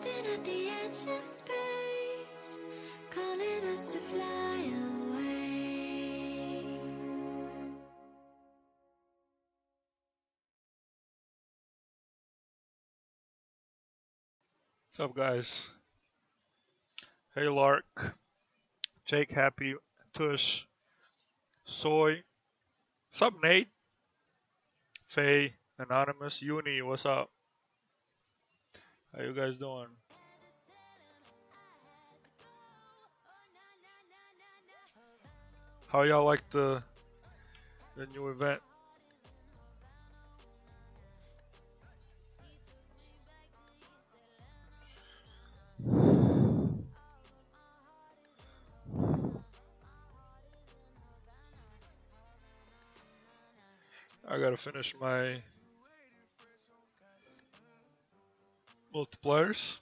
Drifting at the edge of space, calling us to fly away. What's up, guys? Hey, Lark, Jake, Happy, Tush, Soy. What's up, Nate? Faye, Anonymous, Uni, what's up? How you guys doing? How y'all like the new event? I gotta finish my multipliers.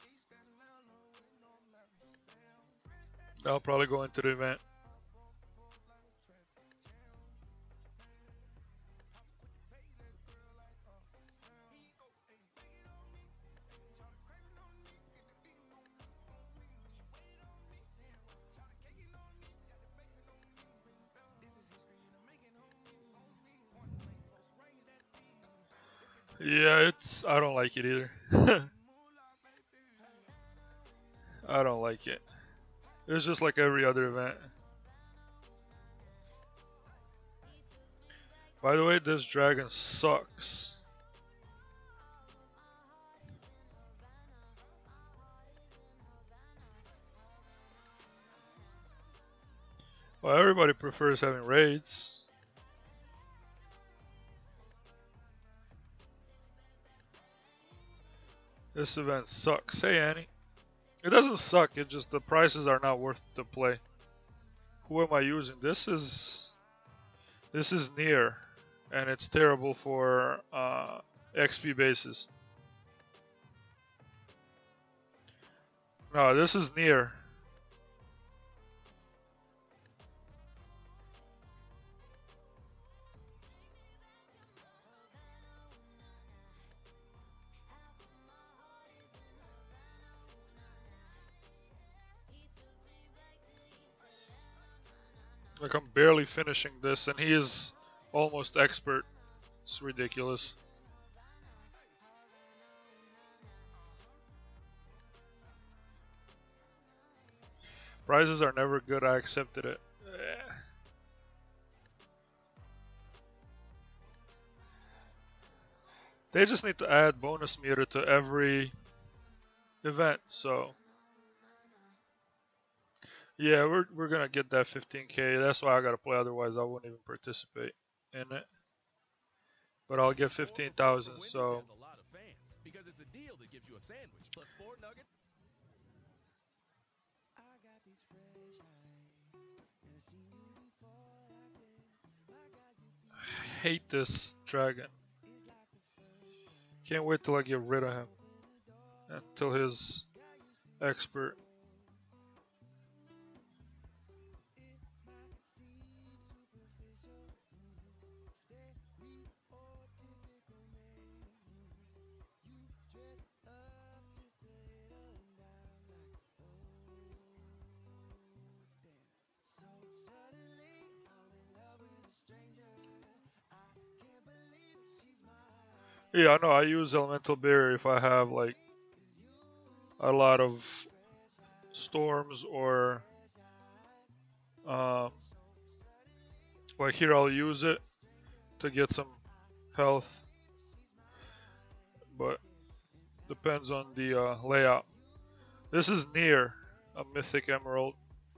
I'll probably go into the event. Yeah, I don't like it either. I don't like it. It's just like every other event. By the way, this dragon sucks. Well, everybody prefers having raids. This event sucks. Hey, Annie. It doesn't suck, it just the prices are not worth the play. Who am I using? This is near, and it's terrible for XP bases. No, this is near. Like I'm barely finishing this, and he is almost expert. It's ridiculous. Prizes are never good, I accepted it. They just need to add bonus meter to every event, so yeah, we're gonna get that 15k. That's why I gotta play, otherwise I wouldn't even participate in it. But I'll get 15,000, so because it's a deal that gives you a sandwich plus 4 nuggets. I hate this dragon. Can't wait till I get rid of him. Until his expert. Yeah, I know. I use elemental barrier if I have like a lot of storms or like here I'll use it to get some health, but depends on the layout. This is near a mythic emerald.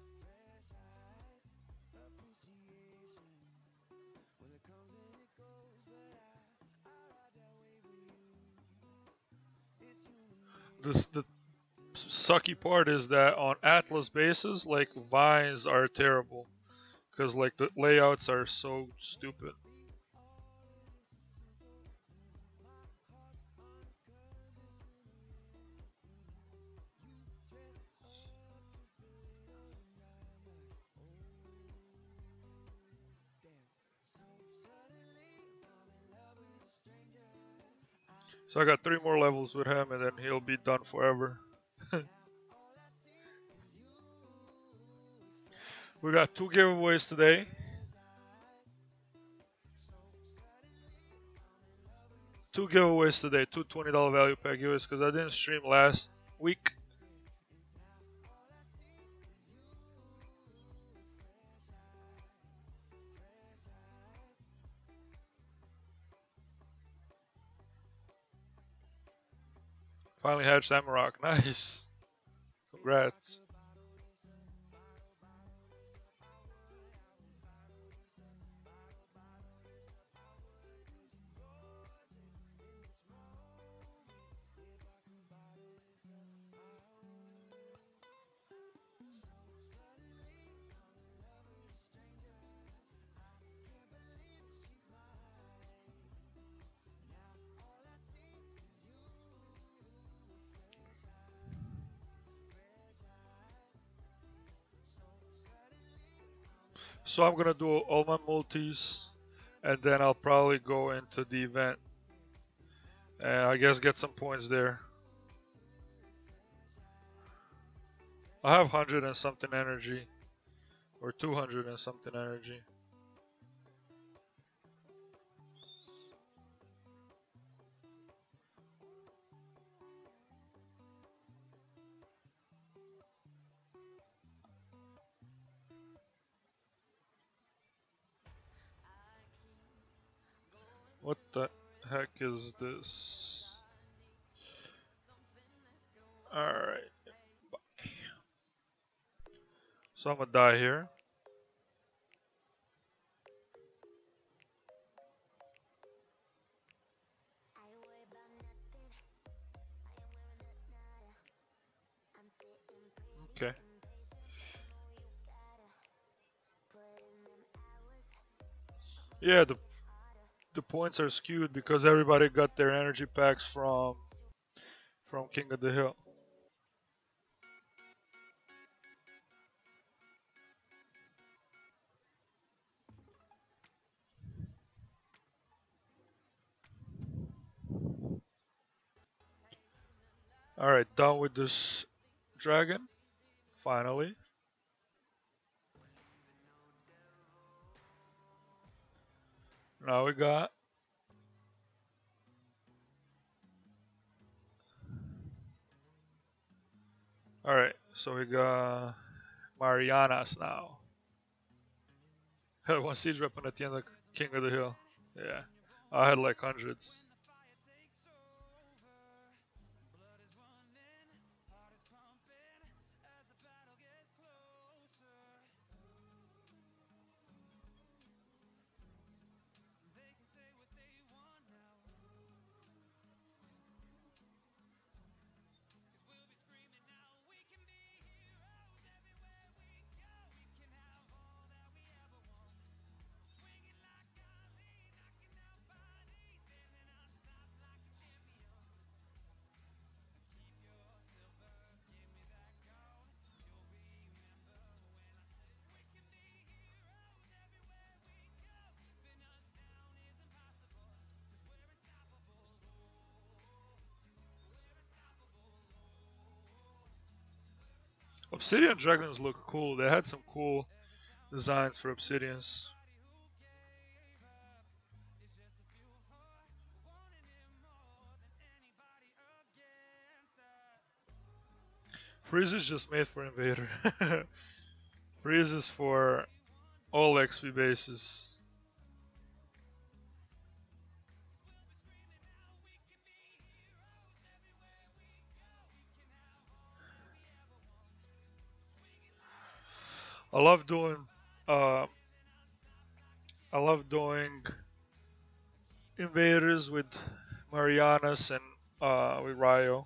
The sucky part is that on Atlas bases, like vines are terrible because like the layouts are so stupid. So I got 3 more levels with him and then he'll be done forever. We got 2 giveaways today. Two giveaways today, two $20 value pack giveaways because I didn't stream last week. Finally had Shamrock, nice. Congrats. So I'm gonna do all my multis and then I'll probably go into the event and I guess get some points there. I have 100 and something energy or 200 and something energy. What the heck is this? Alright. So I'm gonna die here. Okay. Yeah, the points are skewed because everybody got their energy packs from King of the Hill. Alright, done with this dragon. Finally. Now we got alright, so we got Marianas now. Had one siege weapon at the end of King of the Hill. Yeah. I had like hundreds. Obsidian dragons look cool. They had some cool designs for obsidians. Freeze is just made for Invader. Freeze is for all XP bases. I love doing invaders with Marianas and with Ryo.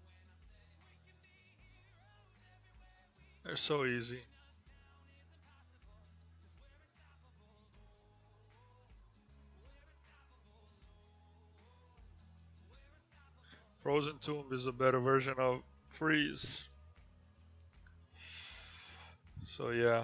They're so easy. Frozen Tomb is a better version of Freeze. So yeah.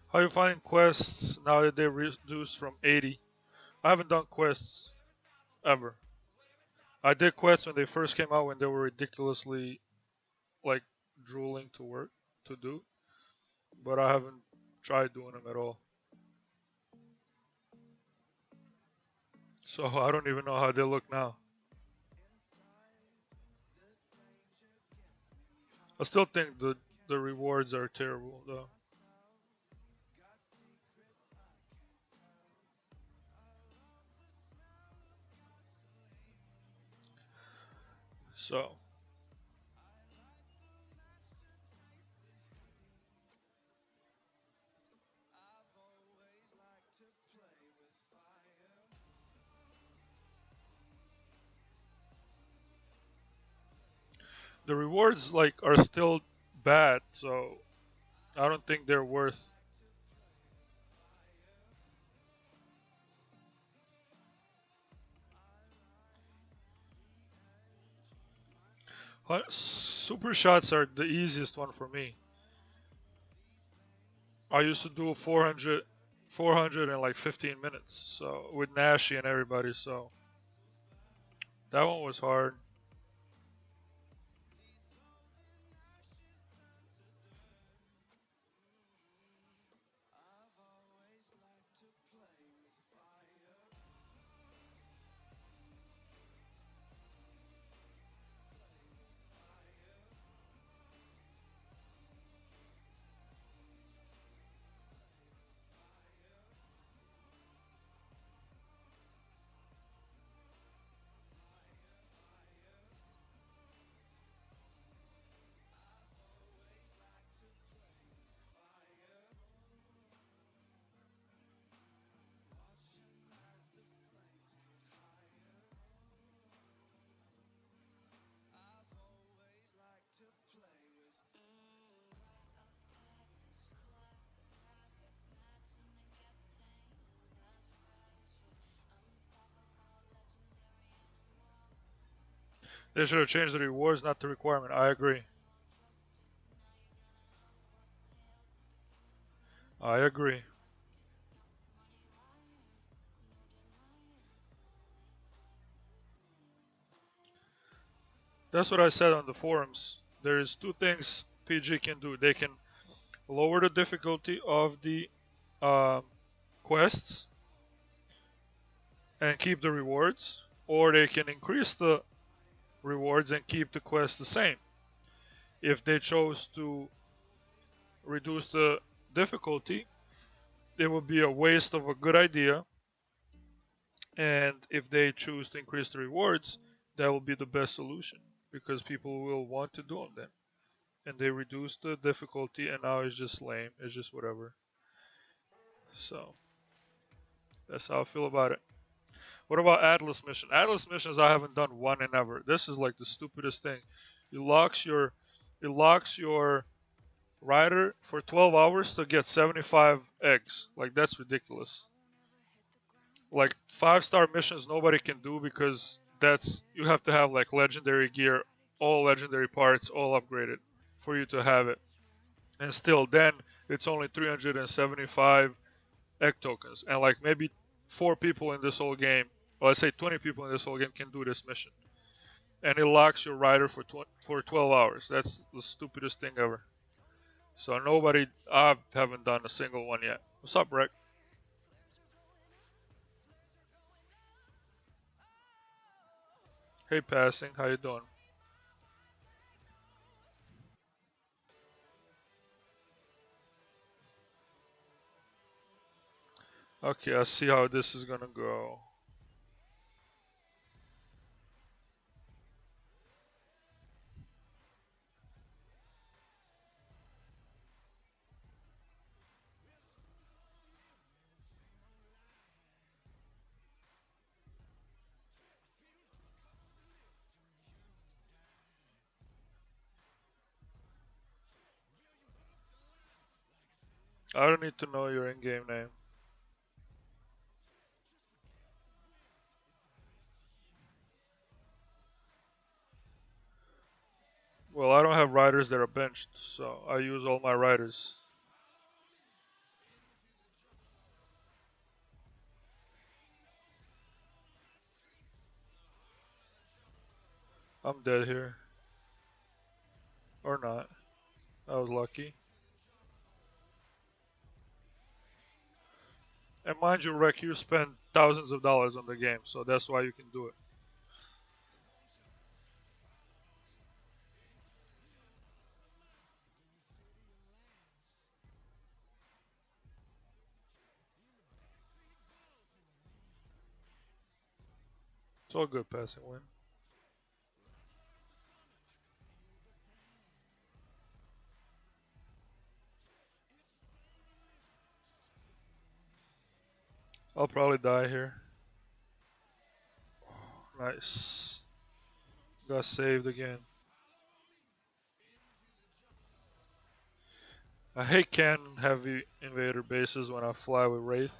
How you finding quests now that they reduced from 80? I haven't done quests ever. I did quests when they first came out when they were ridiculously like drooling to work to do, but I haven't tried doing them at all. So I don't even know how they look now. I still think the rewards are terrible though. So the rewards like are still bad, so I don't think they're worth. Super shots are the easiest one for me. I used to do 400 in like 15 minutes, so with Nashi and everybody, so that one was hard. They should have changed the rewards, not the requirement. I agree. I agree. That's what I said on the forums. There is two things PG can do. They can lower the difficulty of the quests and keep the rewards, or they can increase the rewards and keep the quests the same. If they chose to reduce the difficulty, it would be a waste of a good idea. And if they choose to increase the rewards, that will be the best solution because people will want to do them then. And they reduce the difficulty, and now it's just lame. It's just whatever. So that's how I feel about it. What about Atlas mission? Atlas missions I haven't done one and ever. This is like the stupidest thing. It locks your rider for 12 hours to get 75 eggs. Like that's ridiculous. Like 5-star missions nobody can do because that's you have to have like legendary gear, all legendary parts, all upgraded for you to have it. And still then it's only 375 egg tokens and like maybe 4 people in this whole game, or let's say 20 people in this whole game can do this mission. And it locks your rider for 12 hours. That's the stupidest thing ever. So I haven't done a single one yet. What's up, Rick? Hey, Passing, how you doing? Okay, I see how this is gonna go. I don't need to know your in-game name. Well, I don't have riders that are benched, so I use all my riders. I'm dead here. Or not. I was lucky. And mind you, Rec, you spend thousands of dollars on the game, so that's why you can do it. It's all good passing win. I'll probably die here. Nice. Got saved again. I hate cannon heavy invader bases when I fly with Wraith.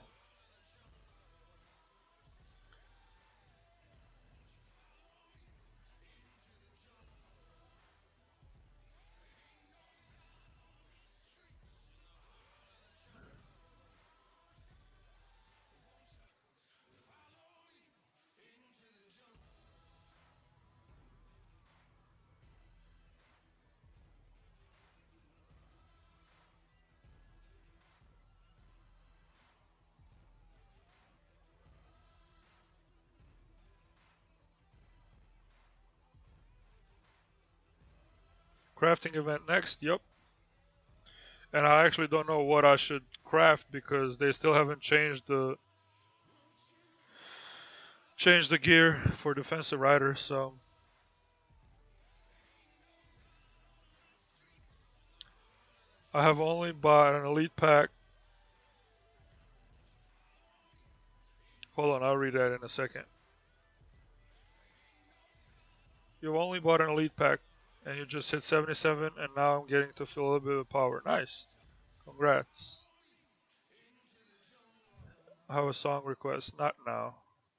Crafting event next, yup. And I actually don't know what I should craft because they still haven't changed the gear for defensive riders, so I have only bought an elite pack. Hold on, I'll read that in a second. You've only bought an elite pack and you just hit 77 and now I'm getting to feel a little bit of power. Nice. Congrats. I have a song request. Not now.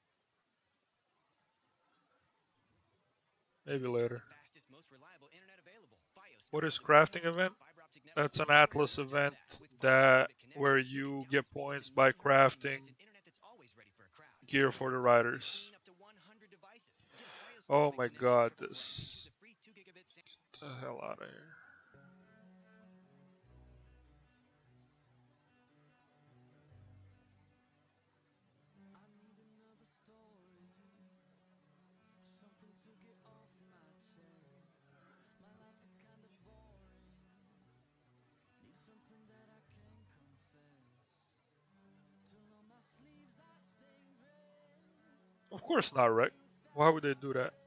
Maybe later. What is crafting event? That's an Atlas event that where you get points by crafting gear for the riders. Oh my god, this. Get the hell out of here. Of course not, right? Why would they do that?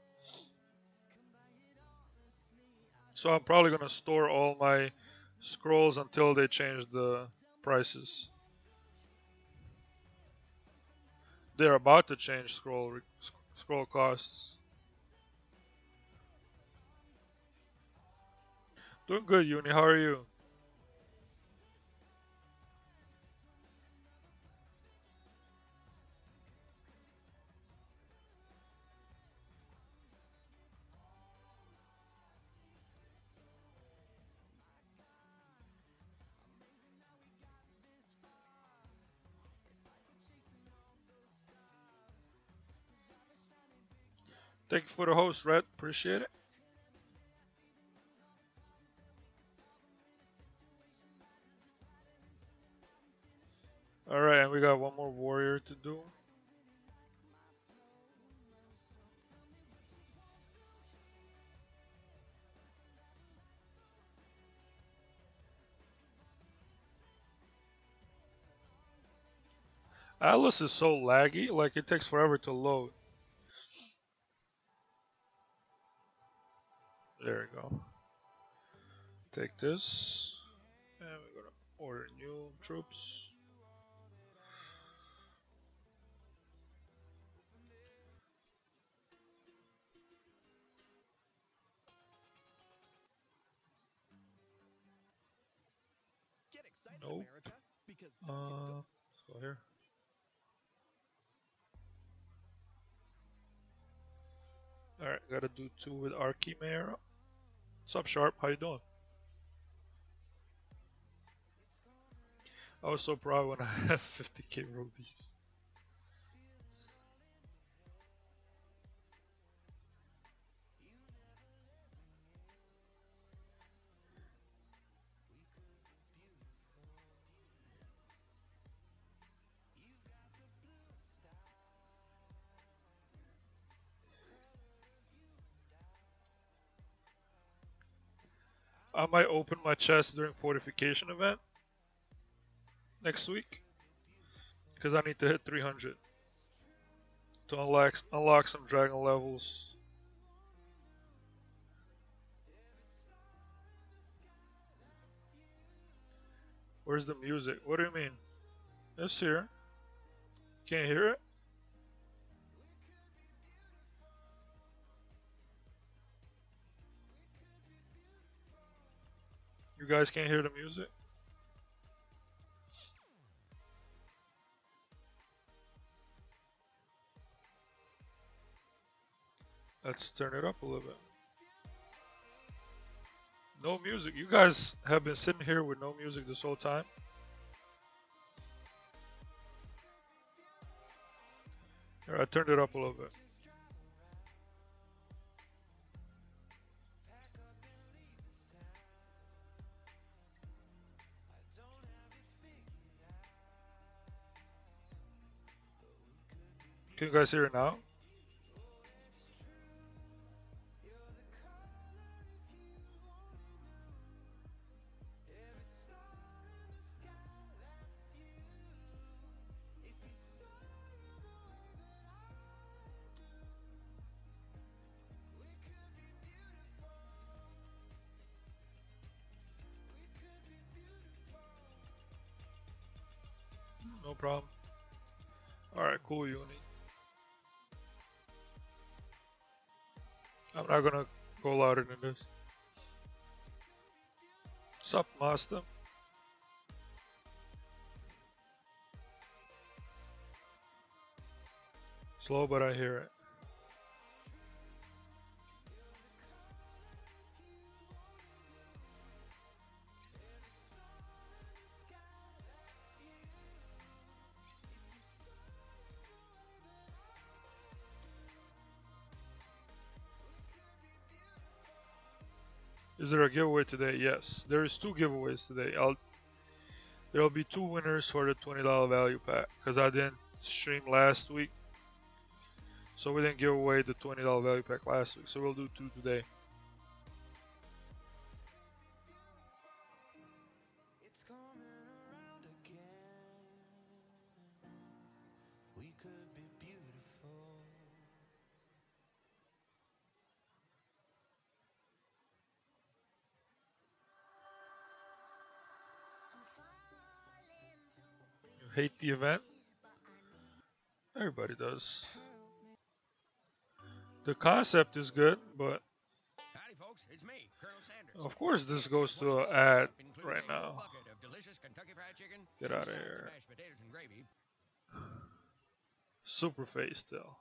So I'm probably gonna store all my scrolls until they change the prices. They're about to change scroll costs. Doing good, Uni. How are you? Thank you for the host, Red. Appreciate it. Alright, and we got one more warrior to do. Atlas is so laggy, like it takes forever to load. There we go. Take this. And we're gonna order new troops. Get excited, Nope. America, because Let's go here. Alright, gotta do 2 with Archimera. What's up, Sharp? How you doing? I was so proud when I had 50k rubies. I might open my chest during fortification event next week because I need to hit 300 to unlock some dragon levels. Where's the music? What do you mean? It's here. Can't hear it? You guys can't hear the music? Let's turn it up a little bit. No music. You guys have been sitting here with no music this whole time. Here, I turned it up a little bit. Can you guys hear it now? No problem. Alright, cool, Uni. I'm not gonna go louder than this. Sup, Master? Slow, but I hear it. Is there a giveaway today? Yes, there is 2 giveaways today. There'll be 2 winners for the $20 value pack because I didn't stream last week, so we didn't give away the $20 value pack last week. So we'll do 2 today. It's coming around again. We could be beautiful. You hate the event? Everybody does. The concept is good, but Howdy, folks. It's me, Colonel Sanders. of course this goes to an ad right now. Get out of here. Super face still.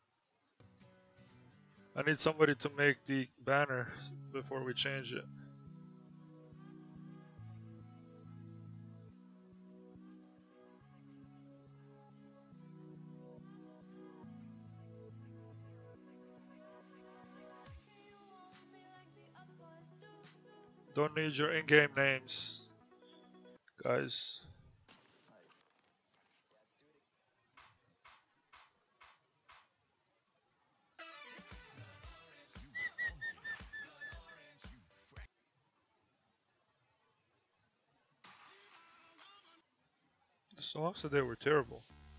I need somebody to make the banner before we change it. Don't need your in-game names, guys. The songs today were terrible.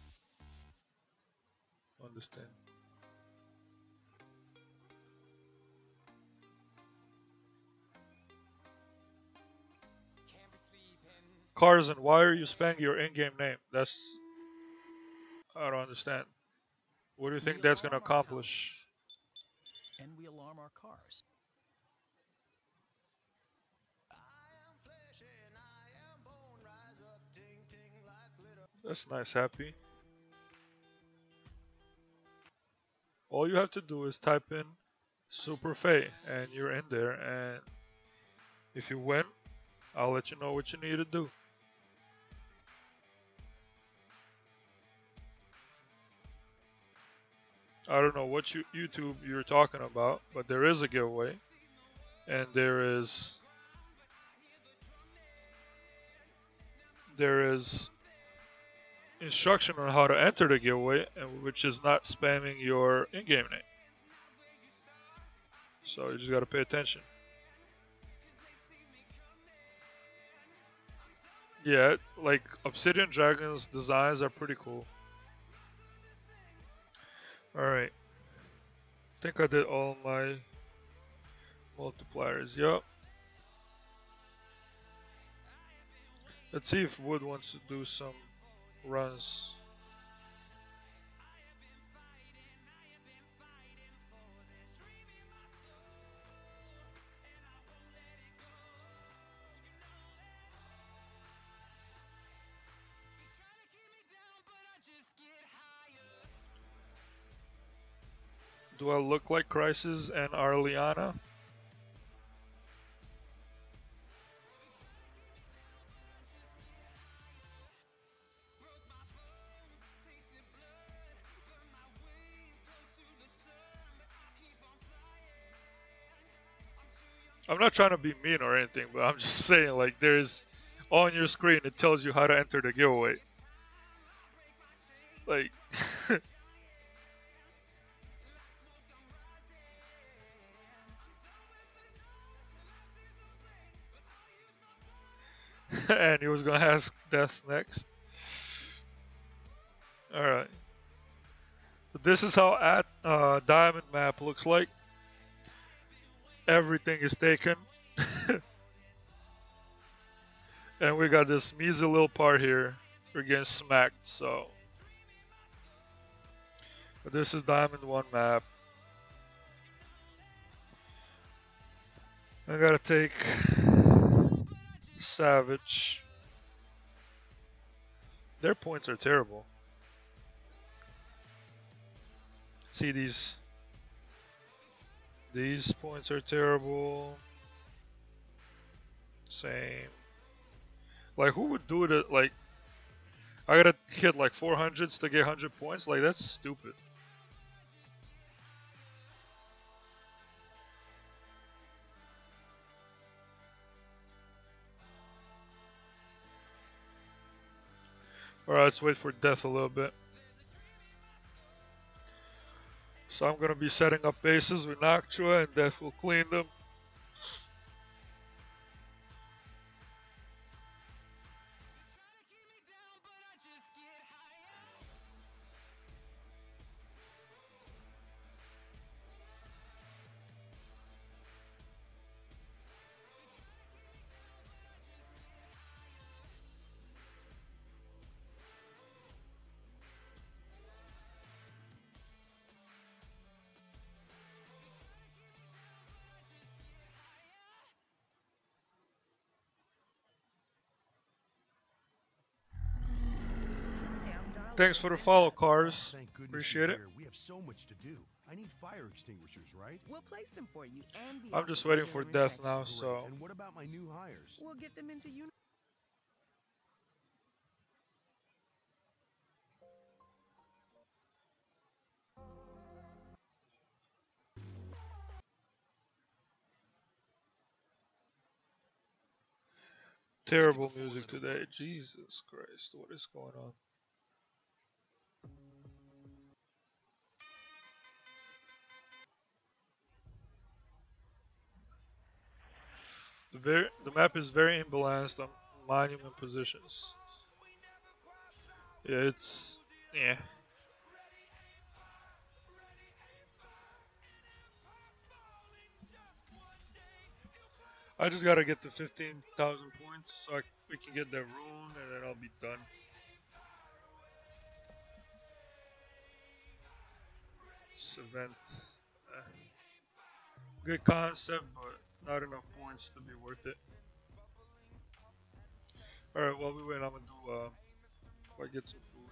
Understand. Carson, why are you spamming your in-game name? That's... I don't understand. What do you think that's gonna accomplish? And we alarm our cars. That's nice, Happy. All you have to do is type in Super Faye and you're in there, and if you win, I'll let you know what you need to do. I don't know what YouTube you're talking about, but there is a giveaway, and there is instruction on how to enter the giveaway, and which is not spamming your in-game name. So you just gotta pay attention. Yeah, like Obsidian Dragon's designs are pretty cool. Alright. I think I did all my multipliers. Yup. Let's see if Wood wants to do some runs. Do I look like Crisis and Arliana? I'm not trying to be mean or anything, but I'm just saying, like, there's on your screen it tells you how to enter the giveaway. Like, and he was gonna ask Death next. Alright. So this is how at Diamond map looks like. Everything is taken. And we got this measly little part here. We're getting smacked, so. But this is Diamond 1 map. I gotta take Savage. Their points are terrible. See these points are terrible. Same. Like, who would do it? Like, I gotta hit like 400s to get 100 points. Like, that's stupid. Alright, let's wait for Death a little bit. So I'm gonna be setting up bases with Noctua, and Death will clean them. Thanks for the follow, Cars. Thank goodness Appreciate you're it. here. We have so much to do. I need fire extinguishers, right? We'll place them for you and be I'm just waiting for Death now, Great. so. And what about my new hires? We'll get them into uni. Terrible music today. Jesus Christ, what is going on? The map is very imbalanced on monument positions. Yeah, it's yeah. I just gotta get to 15,000 points so we can get that rune, and then I'll be done. This event, good concept, but not enough points to be worth it. Alright, while we wait, I'm gonna do, I get some food.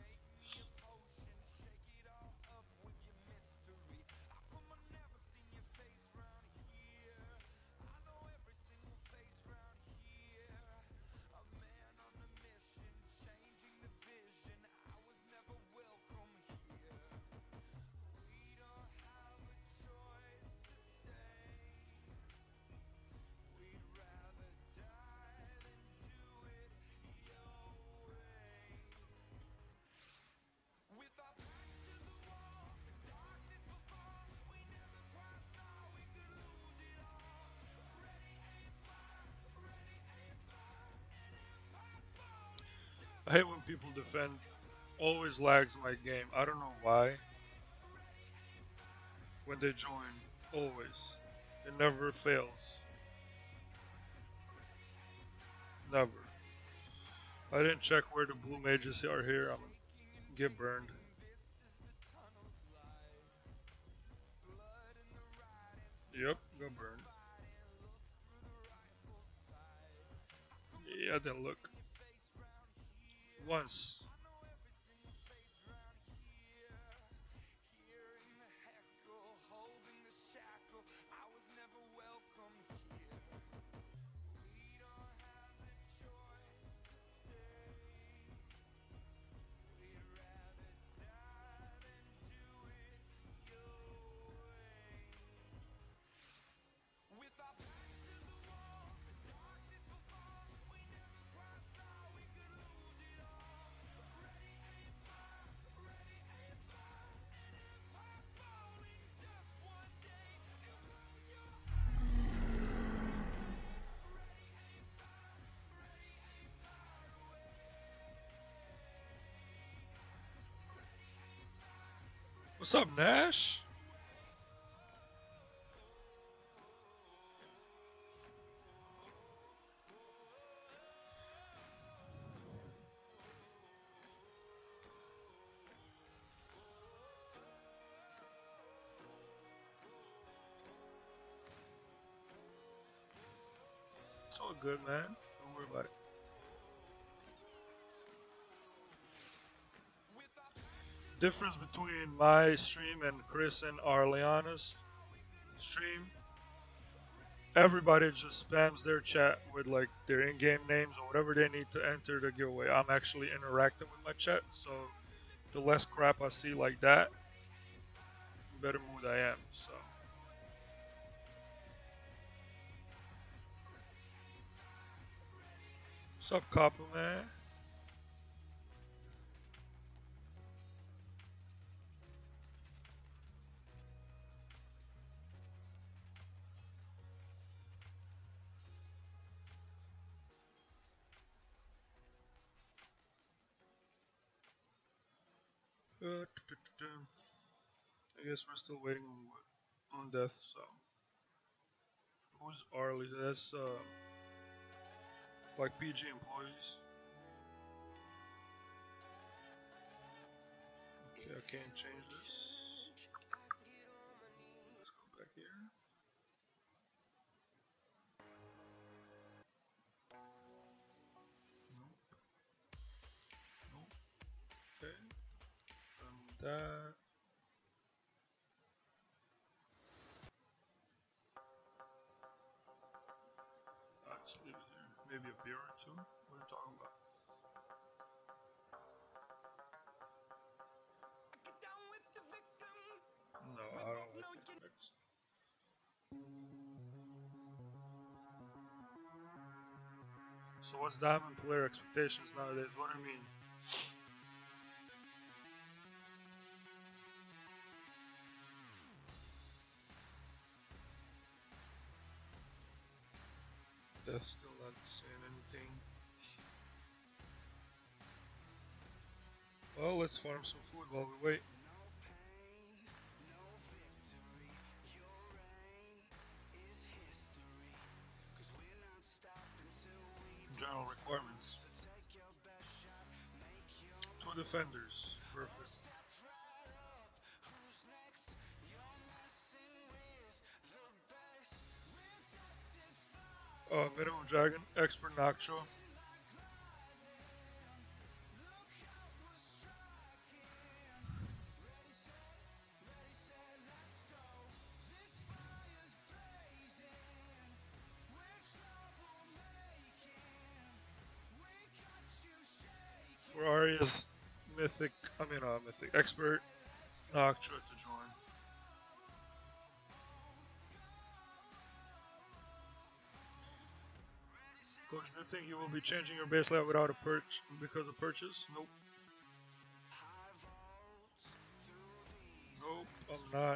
I hate when people defend. Always lags my game. I don't know why. When they join, always. It never fails. Never. I didn't check where the blue mages are here. I'm gonna get burned. Yep, got burned. Yeah, I didn't look. Once. What's up, Nash? It's all good, man. Don't worry about it. Difference between my stream and Chris and Arliana's stream, everybody just spams their chat with like their in-game names or whatever they need to enter the giveaway. I'm actually interacting with my chat, so the less crap I see like that, the better mood I am. So what's up, Copper man? I guess we're still waiting on death. So who's Arlie? That's like PG employees. Okay, I can't change this. Let's go back here. Nope. Nope. Okay. That. I'll just leave it here. Maybe a beer or two. What are you talking about? No, I don't like it next. So what's diamond player expectations nowadays? What do you mean? That's still not saying anything. Well, let's farm some food while we wait. General requirements. 2 defenders. Perfect. Minimum Dragon, Expert Noctro. For Arya's Mythic, Mythic, Expert Noctro to join. Coach, do you think you will be changing your base layout without a because of purchase? Nope. Nope, I'm not.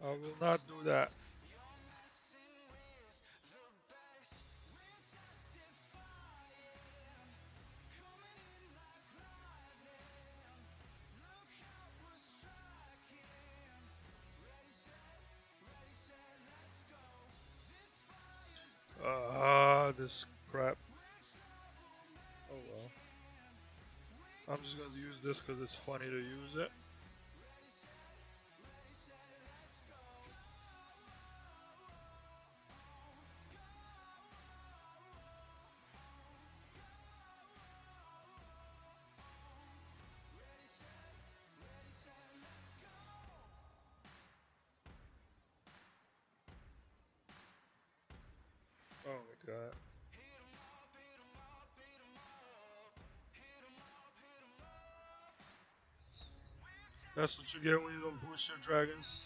I will not do that. This crap. Oh well. I'm just gonna use this because it's funny to use it. Oh my god. That's what you get when you don't boost your dragons.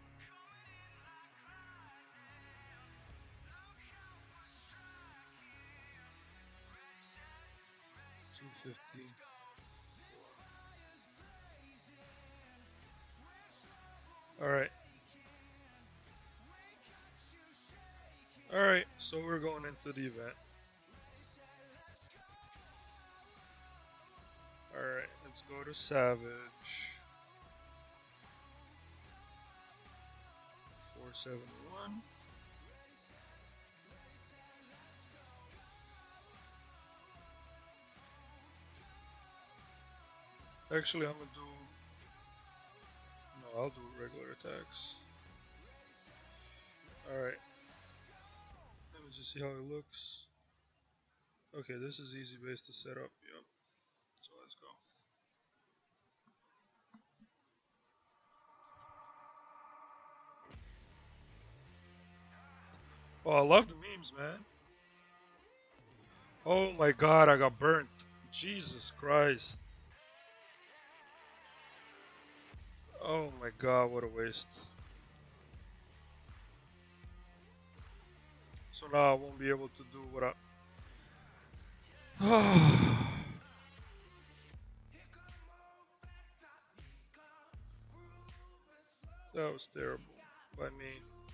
$250. Alright. Alright, so we're going into the event. Alright, let's go to Savage. 471. Actually, I'm gonna do. No, I'll do regular attacks. Alright. Let me just see how it looks. Okay, this is easy base to set up. Yep. So let's go. Oh, I love the memes, man. Oh my god, I got burnt. Jesus Christ. Oh my god, what a waste. So now I won't be able to do what I... That was terrible by me.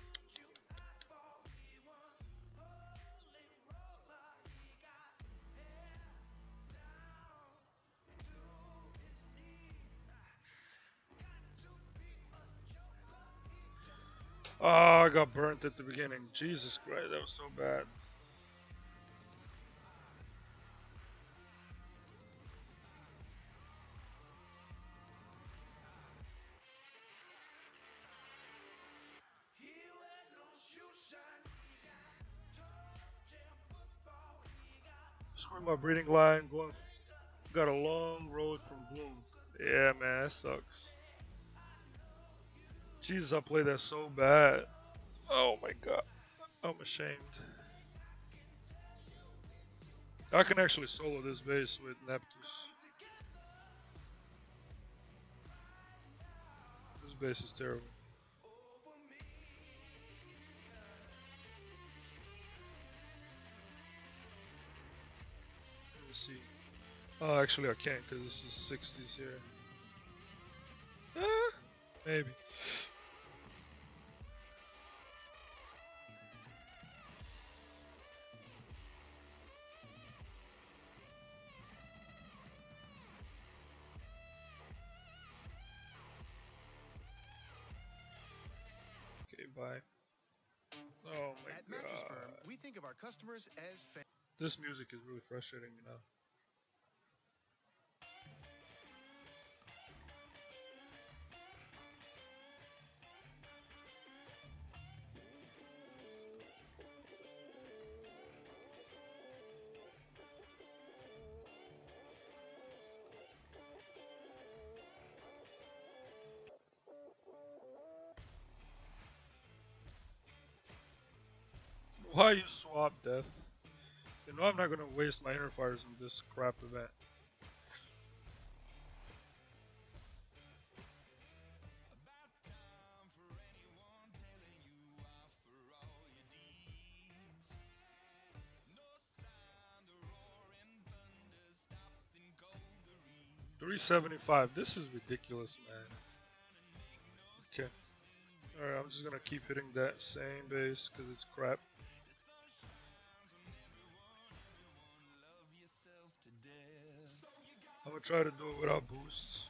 Oh, I got burnt at the beginning. Jesus Christ, that was so bad. Screw my breeding line. Got a long road from Bloom. Yeah, man, that sucks. Jesus, I played that so bad. Oh my god. I'm ashamed. I can actually solo this base with Neptus. This base is terrible. Let me see. Oh, actually I can't because this is 60s here. Maybe. Okay, bye. Oh my At Mattress Firm, god. we think of our customers as This music is really frustrating me now. Why you swap death? You know I'm not gonna waste my inner fires on this crap event. $375. This is ridiculous, man. Okay. Alright, I'm just gonna keep hitting that same base because it's crap. I'm gonna try to do it without boosts.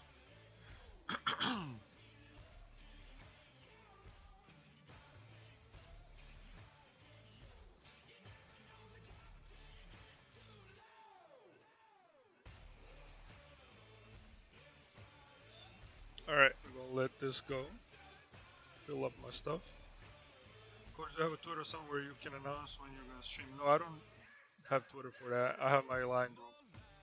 Alright, we're gonna let this go. Fill up my stuff. Coach, do you have a Twitter somewhere you can announce when you're gonna stream? No, I don't have Twitter for that. I have my line group.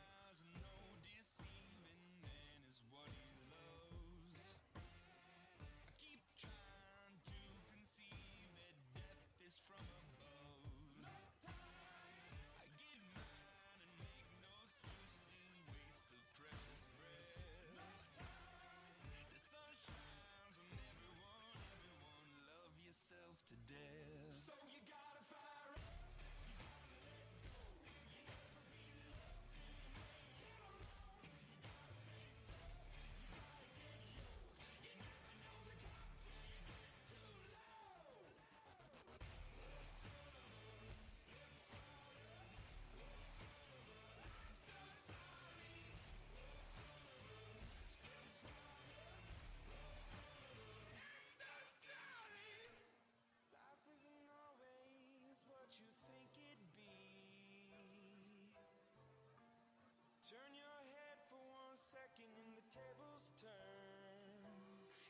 Turn your head for 1 second and the tables turn.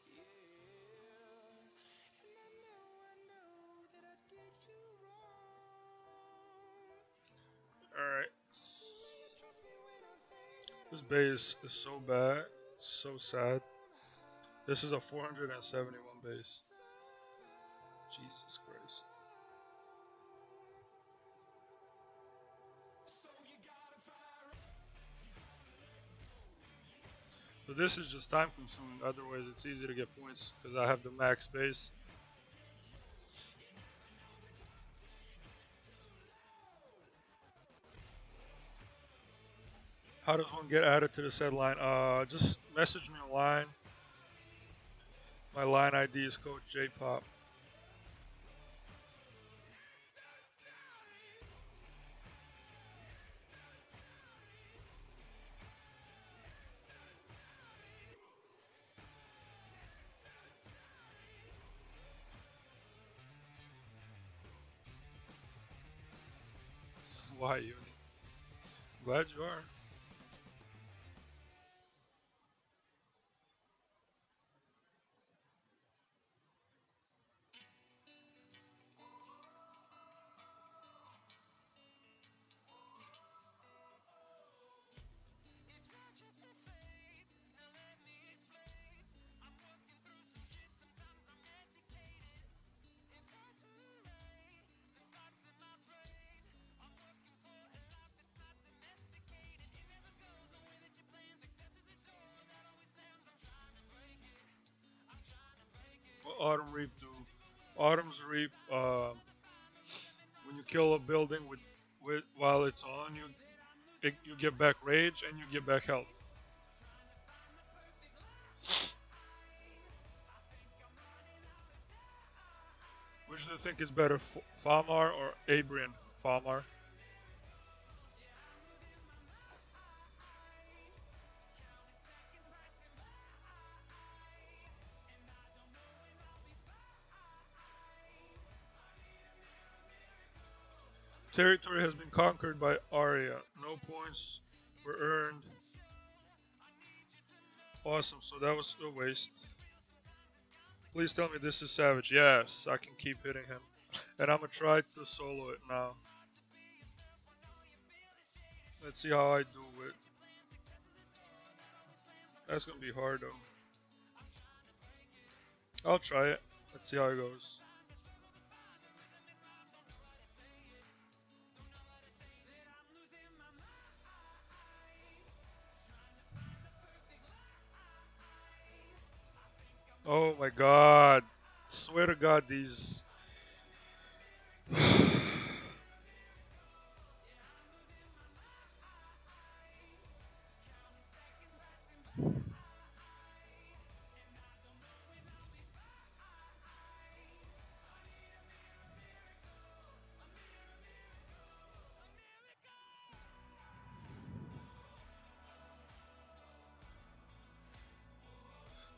Yeah. And I know that I did you wrong. Alright. Will you trust me when I say that This base is so bad. So sad. This is a 471 base. Jesus Christ. So this is just time consuming, otherwise it's easy to get points because I have the max base. How does one get added to the said line? Just message me online. My line ID is Coach J-Pop. Why, Uni? Glad you are. What Autumn Reap do? Autumn's Reap, when you kill a building with while it's on, you get back rage and you get back health. Which do you think is better, Famar or Abrian? Famar. Territory has been conquered by Arya. No points were earned. Awesome, so that was a waste. Please tell me this is Savage. Yes, I can keep hitting him. And I'm gonna try to solo it now. Let's see how I do it. That's gonna be hard though. I'll try it. Let's see how it goes. Oh my god. Swear to god these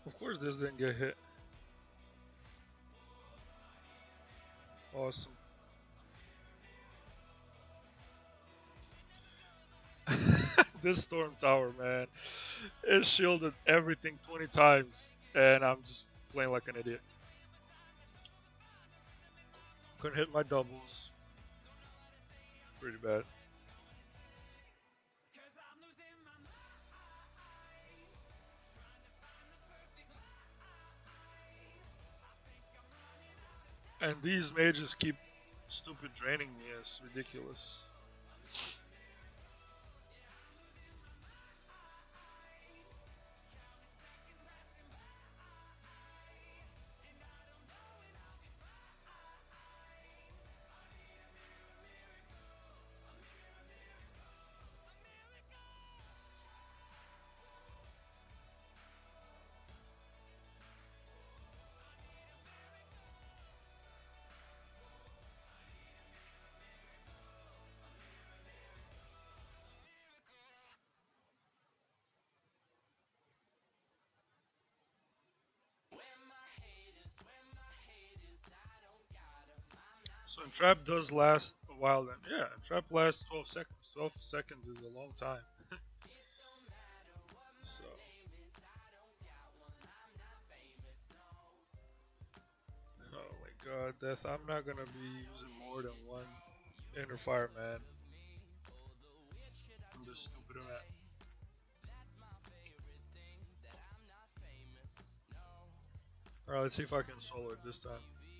Of course, this didn't get hit. Awesome. This storm tower, man, it shielded everything 20 times, and I'm just playing like an idiot. Couldn't hit my doubles. Pretty bad. And these mages keep stupid draining me. It's ridiculous. So trap does last a while then. Yeah, trap lasts 12 seconds. 12 seconds is a long time. So. Oh my god, Death. I'm not gonna be using more than one inner fire, man. I'm just stupid on that. Alright, let's see if I can solo it this time.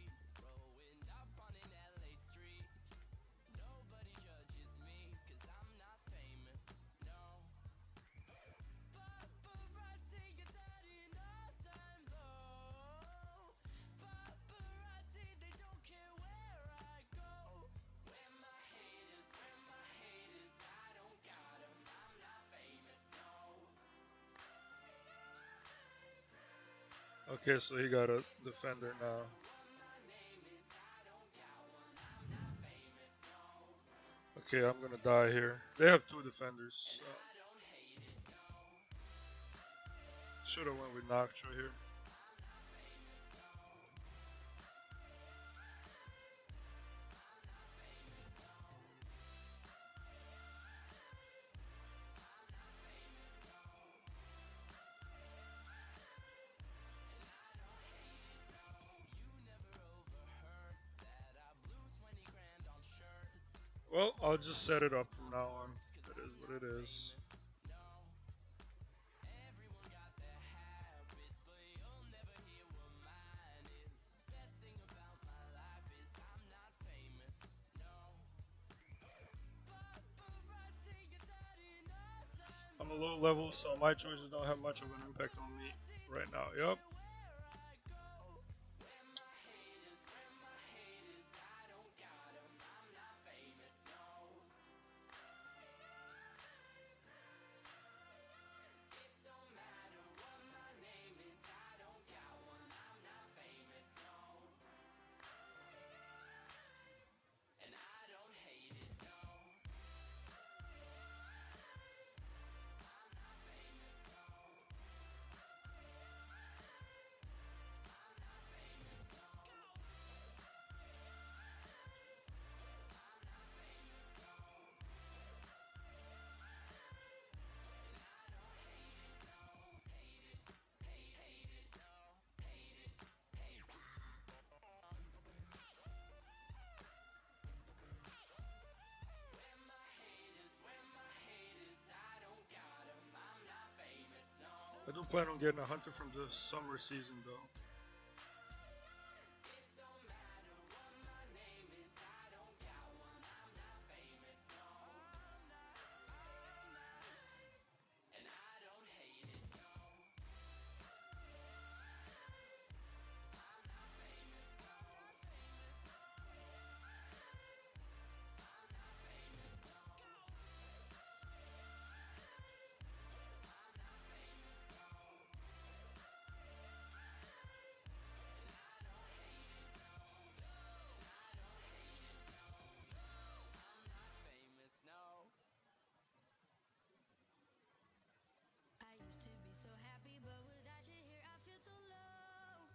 Okay, so he got a defender now. Okay, I'm gonna die here. They have two defenders. So. Should have went with Noctua here. Well, I'll just set it up from now on. It is what it is. I'm a low level, so my choices don't have much of an impact on me right now. Yup. I do plan on getting a hunter from the summer season though.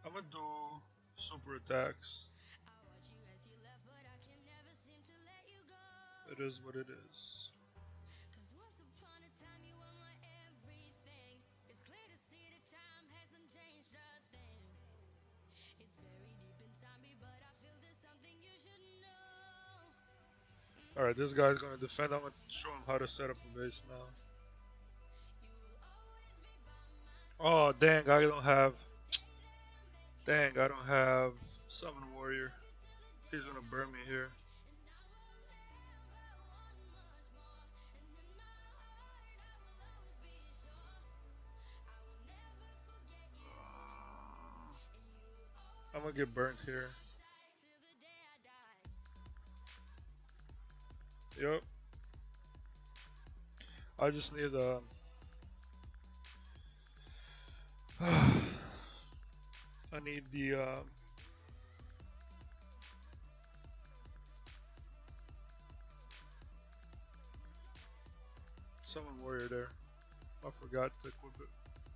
I'm gonna do super attacks. It is what it is. Alright, this guy's gonna defend. I'm gonna show him how to set up a base now. Oh, dang, I don't have. Dang, I don't have Summon Warrior. He's gonna burn me here. I'm gonna get burnt here. Yup. I just need I need the Summon Warrior there. I forgot to equip it.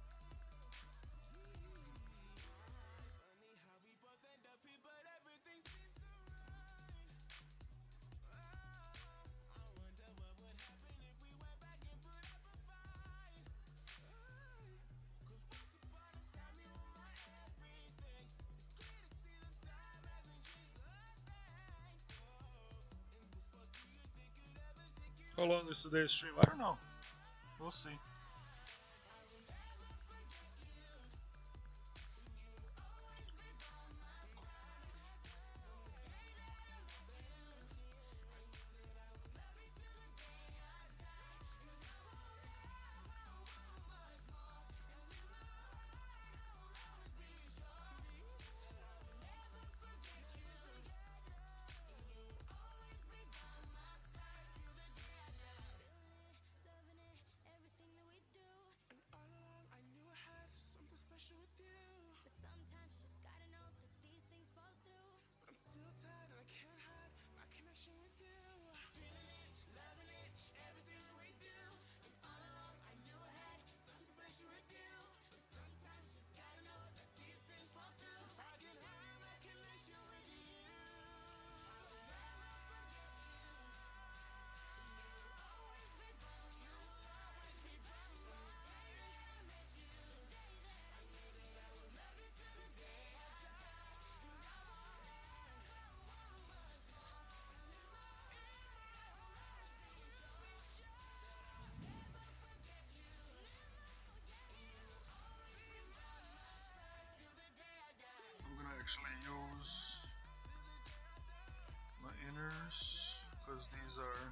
How long is today's stream? I don't know. We'll see. Actually use my inners because these are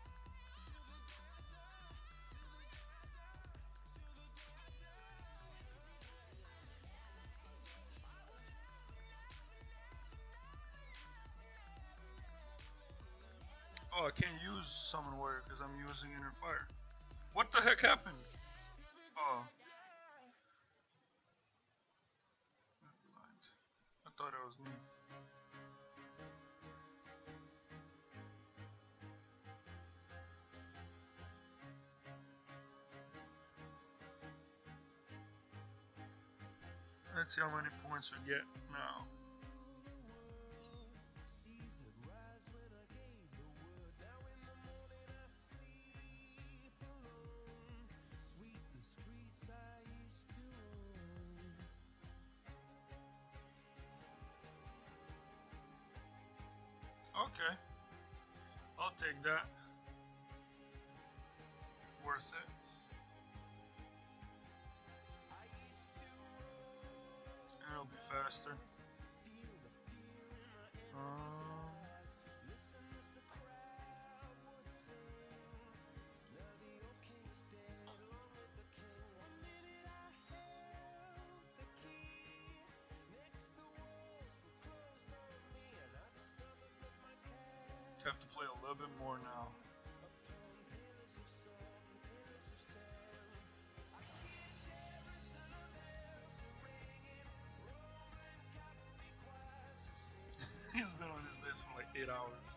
oh, I can't use Summon Warrior because I'm using Inner Fire. What the heck happened? Oh. I thought it was me. Let's see how many points we get now. Okay, I'll take that. Worth it. And it'll be faster. Have to play a little bit more now. He's been on his base for like 8 hours.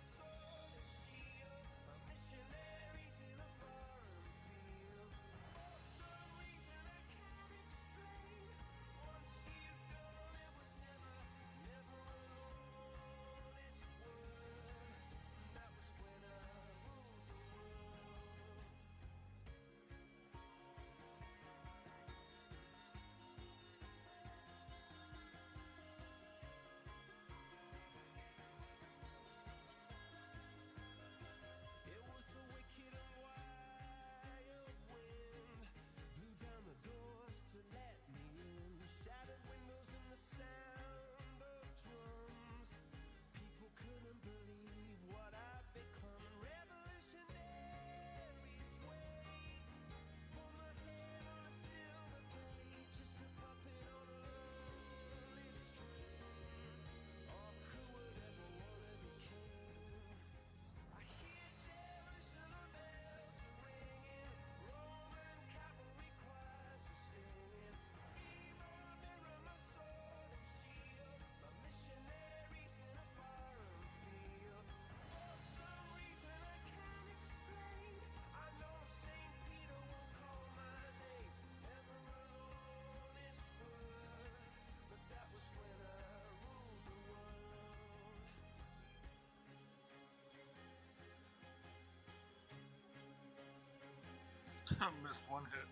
Missed one hit.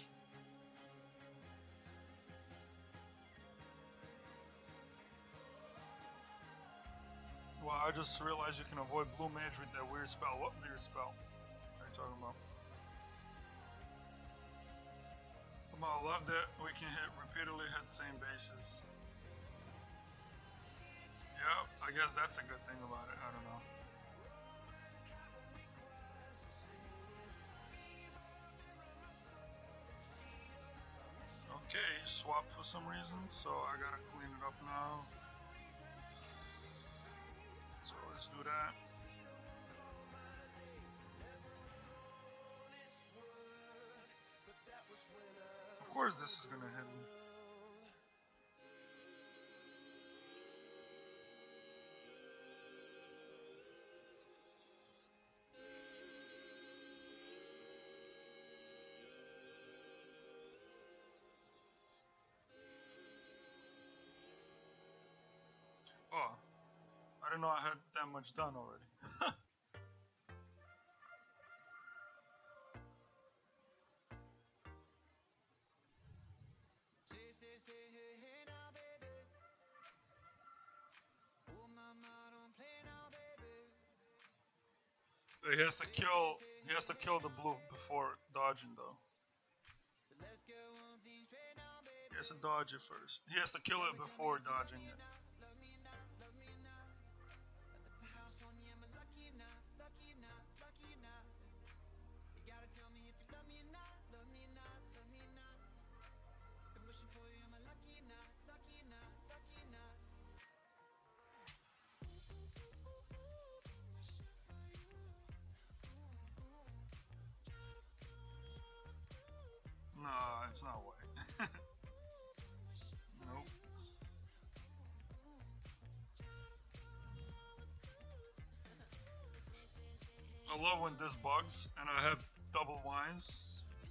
Well, I just realized you can avoid blue mage with that weird spell. What weird spell are you talking about? I love that we can repeatedly hit same bases. Yep, I guess that's a good thing about it. I don't know. Okay, swap for some reason, so I gotta clean it up now. So let's do that. Of course this is gonna hit me. Oh, I didn't know I had that much done already. He has to kill. He has to kill the blue before dodging, though. He has to dodge it first. He has to kill it before dodging it. No, it's not white. Nope. I love when this bugs and I have double wines.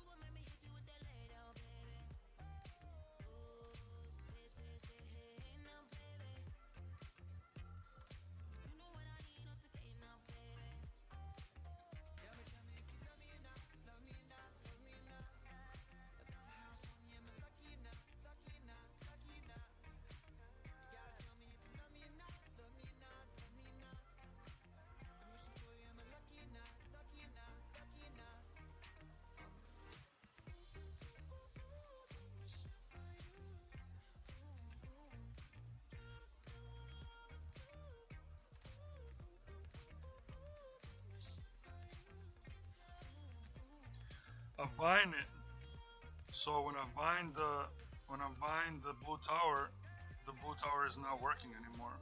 I bind it. So when I bind the blue tower is not working anymore.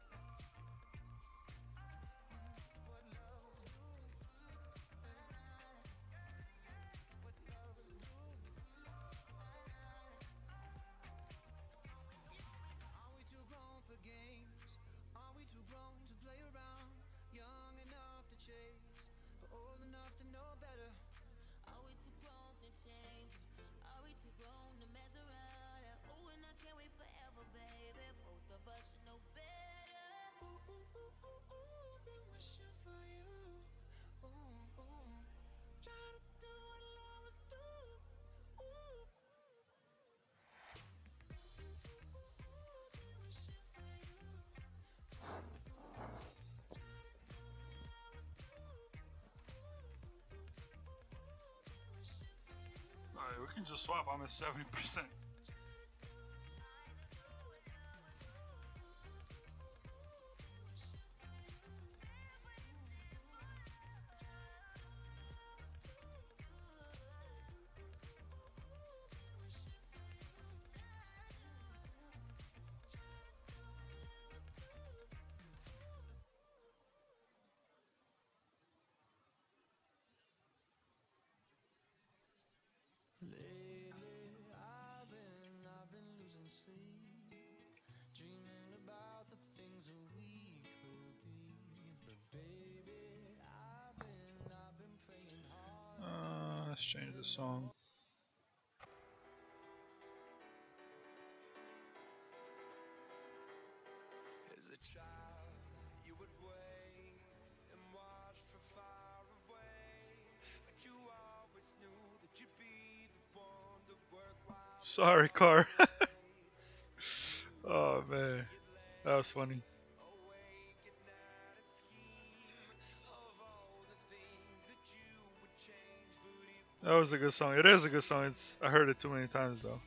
Alright, we can just swap. I'm at 70%. Lately, I've been losing sleep, dreaming about the things that we could be. But baby, I've been praying hard. Let's change the song. As a child, you would wait and watch from far away, but you always knew that Sorry, car. Oh man, that was funny. That was a good song. It is a good song. I heard it too many times though.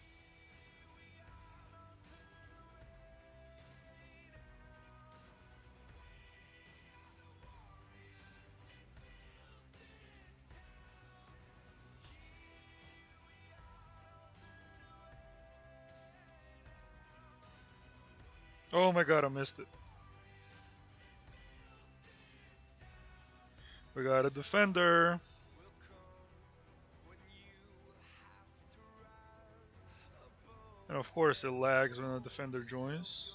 Oh my god, I missed it. We got a defender. And of course it lags when the defender joins.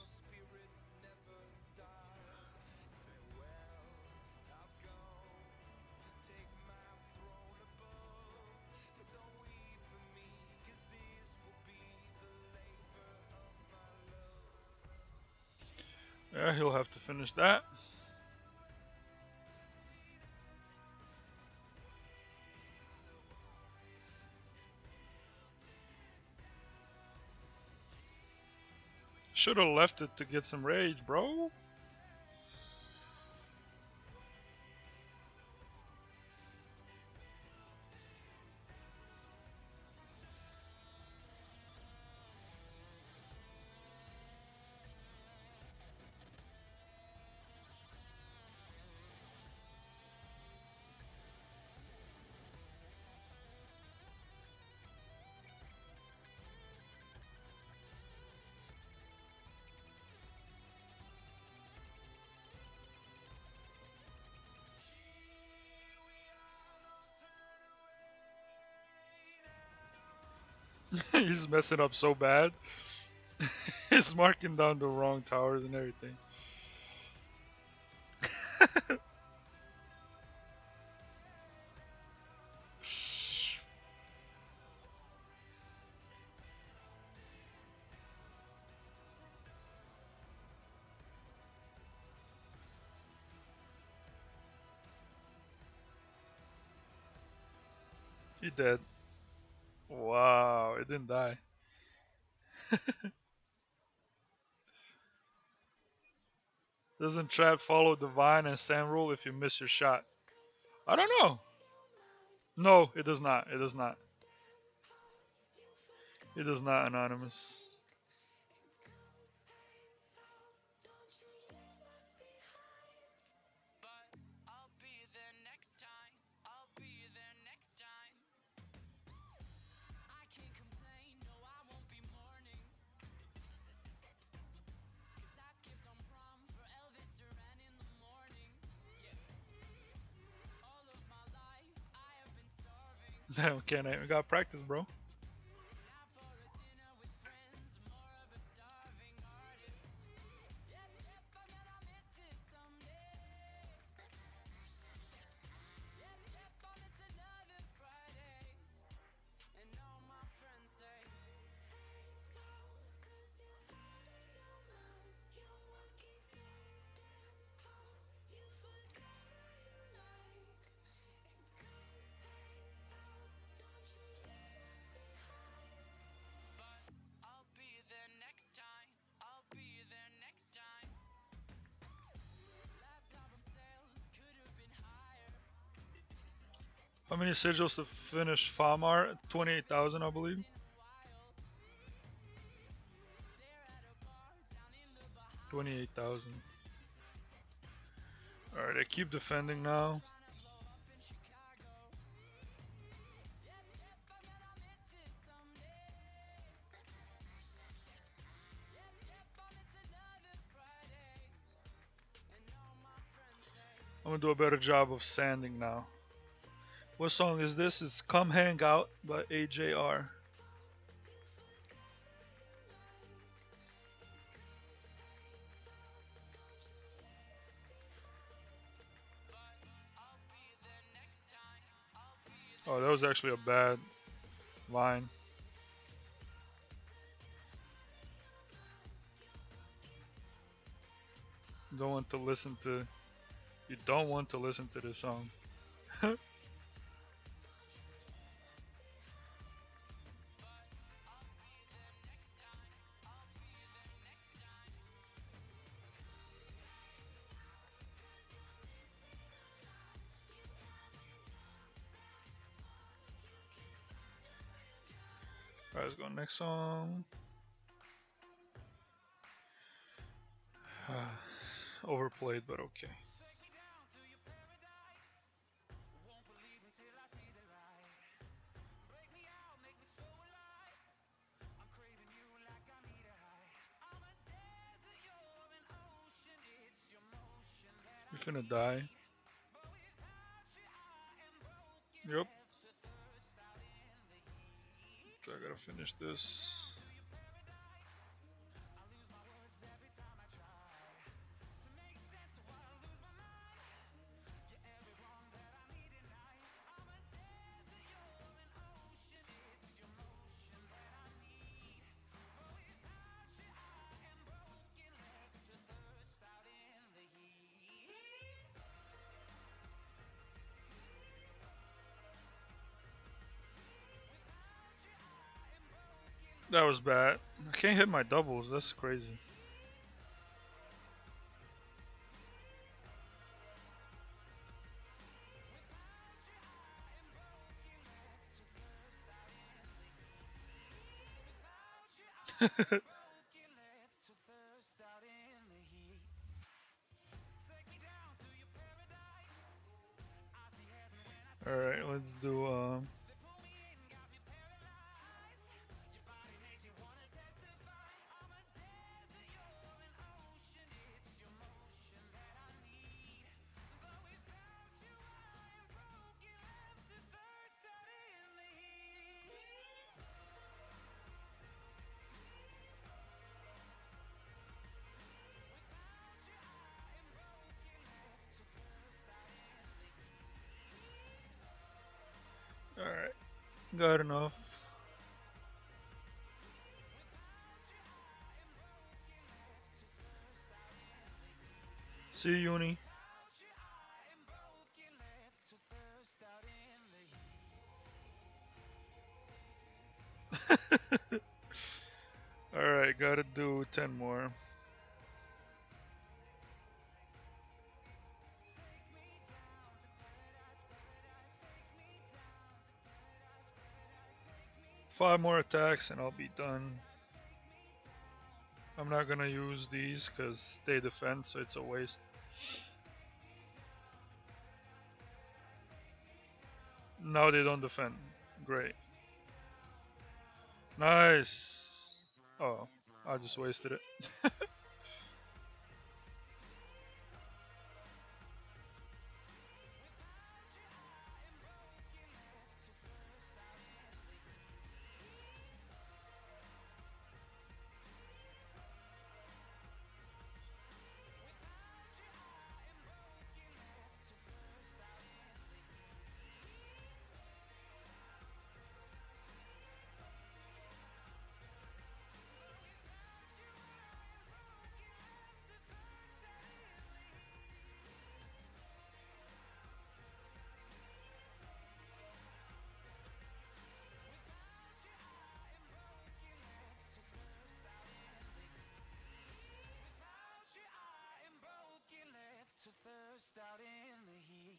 Yeah, he'll have to finish that. Should have left it to get some rage, bro. He's messing up so bad. He's marking down the wrong towers and everything. He dead. Wow, it didn't die. Doesn't trap follow divine and sand rule if you miss your shot? I don't know. No, it does not. It does not. It does not, Anonymous. I'll be there next time. I'll be there next time. I can't complain, no, I won't be mourning. 'Cause I skipped on prom for Elvis Duran in the morning. Yeah. All of my life I have been starving. Damn, can't I? We got practice, bro. Not for a dinner with friends, more of a starving artist. Yep, I'm gonna miss it someday. Yep, I'll miss another Friday. And all my friends say, hey, go, 'cause you're out of your mind. You're walking so damn hard. You forgot what you like. And go, hey, don't you leave us behind. But I'll be there next time. I'll be there next time. Last album sales could have been higher. How many sigils to finish Famar? 28,000, I believe. They're at a bar down in the Bahamas. 28,000. Alright, I keep defending now. Trying to blow up in Chicago. Yep, I'm gonna miss it someday. Yep, I'll miss another Friday. And all my friends say, I'm gonna do a better job of sanding now. What song is this? It's Come Hang Out by AJR. I'll be there next time. I'll be Oh, that was actually a bad line. You don't want to listen to this song. Alright, let's go next song. Overplayed, but okay. You finna die. Yep. So I gotta finish this. That was bad. I can't hit my doubles. That's crazy. Alright, let's do alright. Got enough. See you, Uni. Alright, gotta do 10 more. Five more attacks and I'll be done. I'm not gonna use these because they defend, so it's a waste. No, they don't defend. Great. Nice. Oh, I just wasted it. Out in the heat.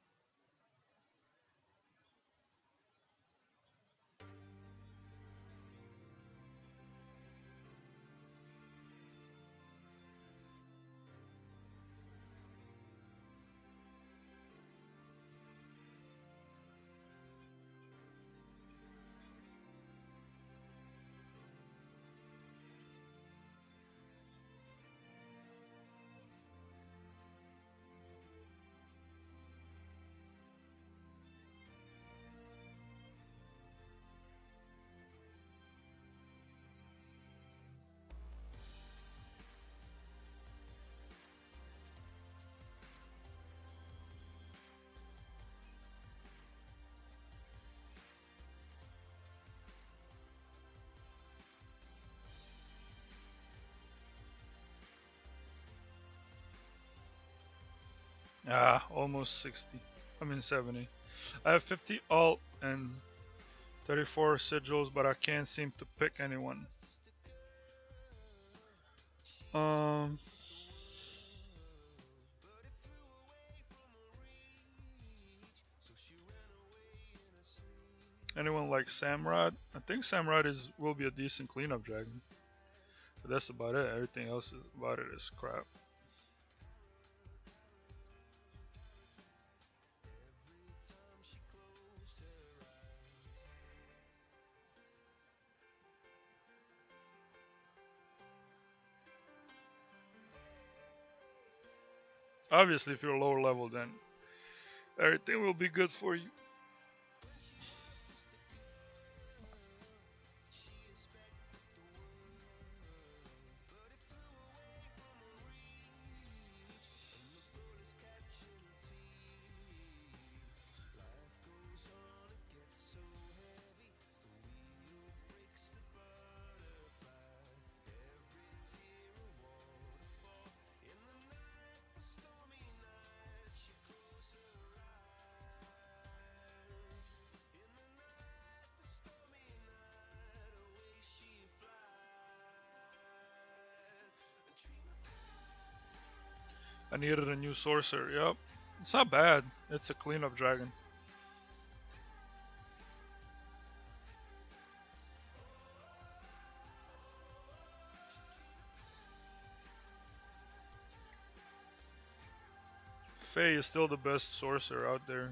Ah, almost 60. I mean 70. I have 50 alt and 34 sigils, but I can't seem to pick anyone. Anyone like Samrod? I think Samrod will be a decent cleanup dragon. But that's about it. Everything else about it is crap. Obviously, if you're lower level, then everything will be good for you. I needed a new sorcerer. Yep. It's not bad. It's a cleanup dragon. Faye is still the best sorcerer out there.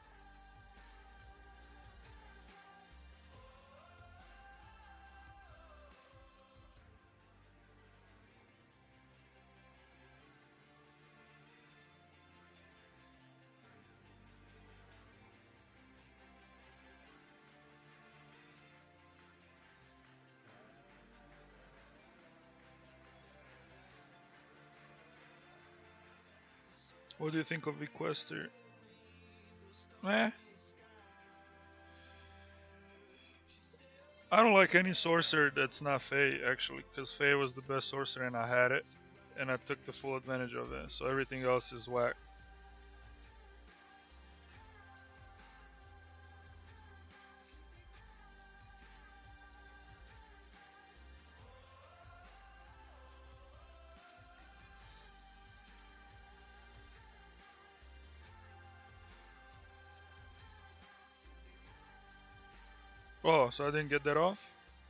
What do you think of Equester? Eh. I don't like any sorcerer that's not Faye, actually, because Faye was the best sorcerer and I had it, and I took the full advantage of it, so everything else is whack. Oh, so I didn't get that off?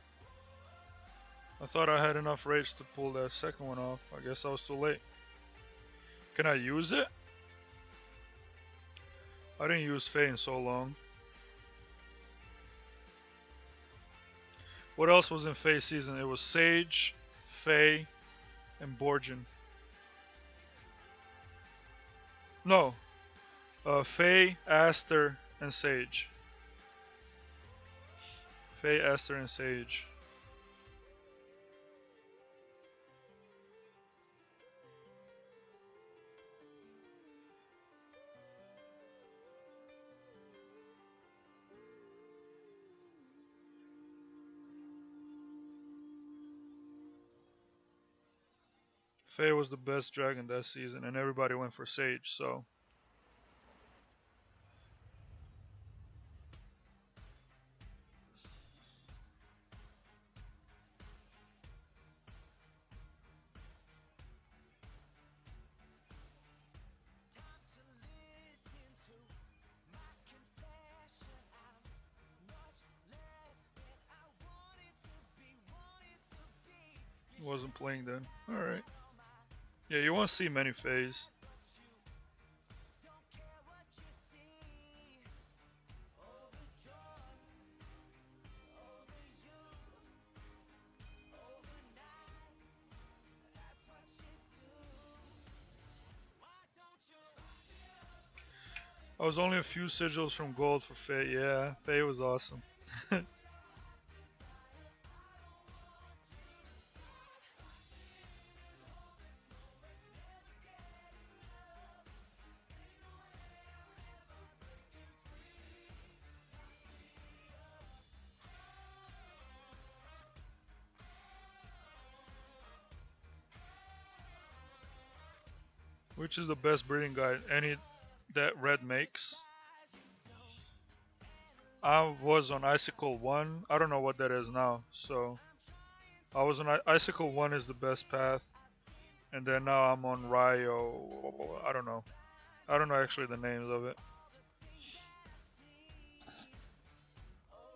I thought I had enough rage to pull that second one off. I guess I was too late. Can I use it? I didn't use Faye in so long. What else was in Faye season? It was Sage, Faye, and Borgin. No. Faye, Aster, and Sage. Faye, Aster, and Sage. Faye was the best dragon that season, and everybody went for Sage, so. Wasn't playing then. Alright. Yeah, you won't see many Fays. I was only a few sigils from gold for Faye. Yeah, Faye was awesome. Which is the best breeding guide any that Red makes? I was on Icicle 1. I don't know what that is now. So I was on Icicle 1 is the best path. And then now I'm on Ryo. I don't know. I don't know actually the names of it.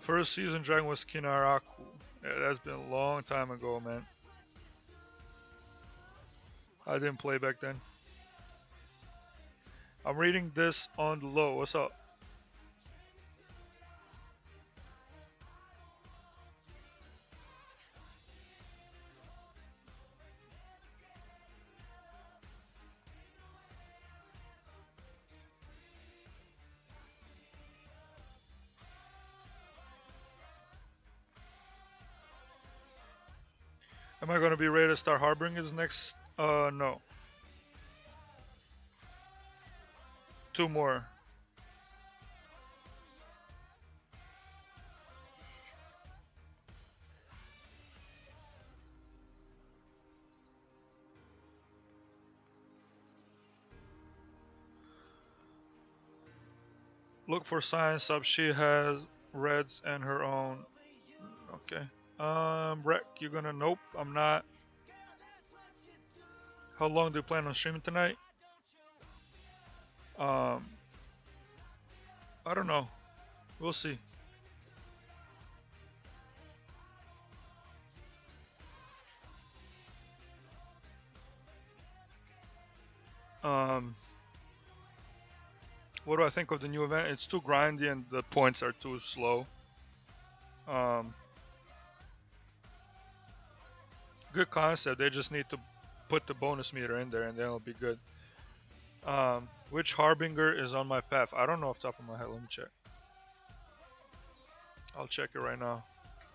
First season dragon was Kinaraku. Yeah, that's been a long time ago, man. I didn't play back then. I'm reading this on the low. What's up? Am I gonna be ready to start Harbingers next? No. 2 more. Look for signs sub. She has reds and her own. Okay. Rec, you're gonna. Nope, I'm not. How long do you plan on streaming tonight? I don't know. We'll see. What do I think of the new event? It's too grindy and the points are too slow. Good concept. They just need to put the bonus meter in there and then it'll be good. Which Harbinger is on my path? I don't know off the top of my head. Let me check. I'll check it right now.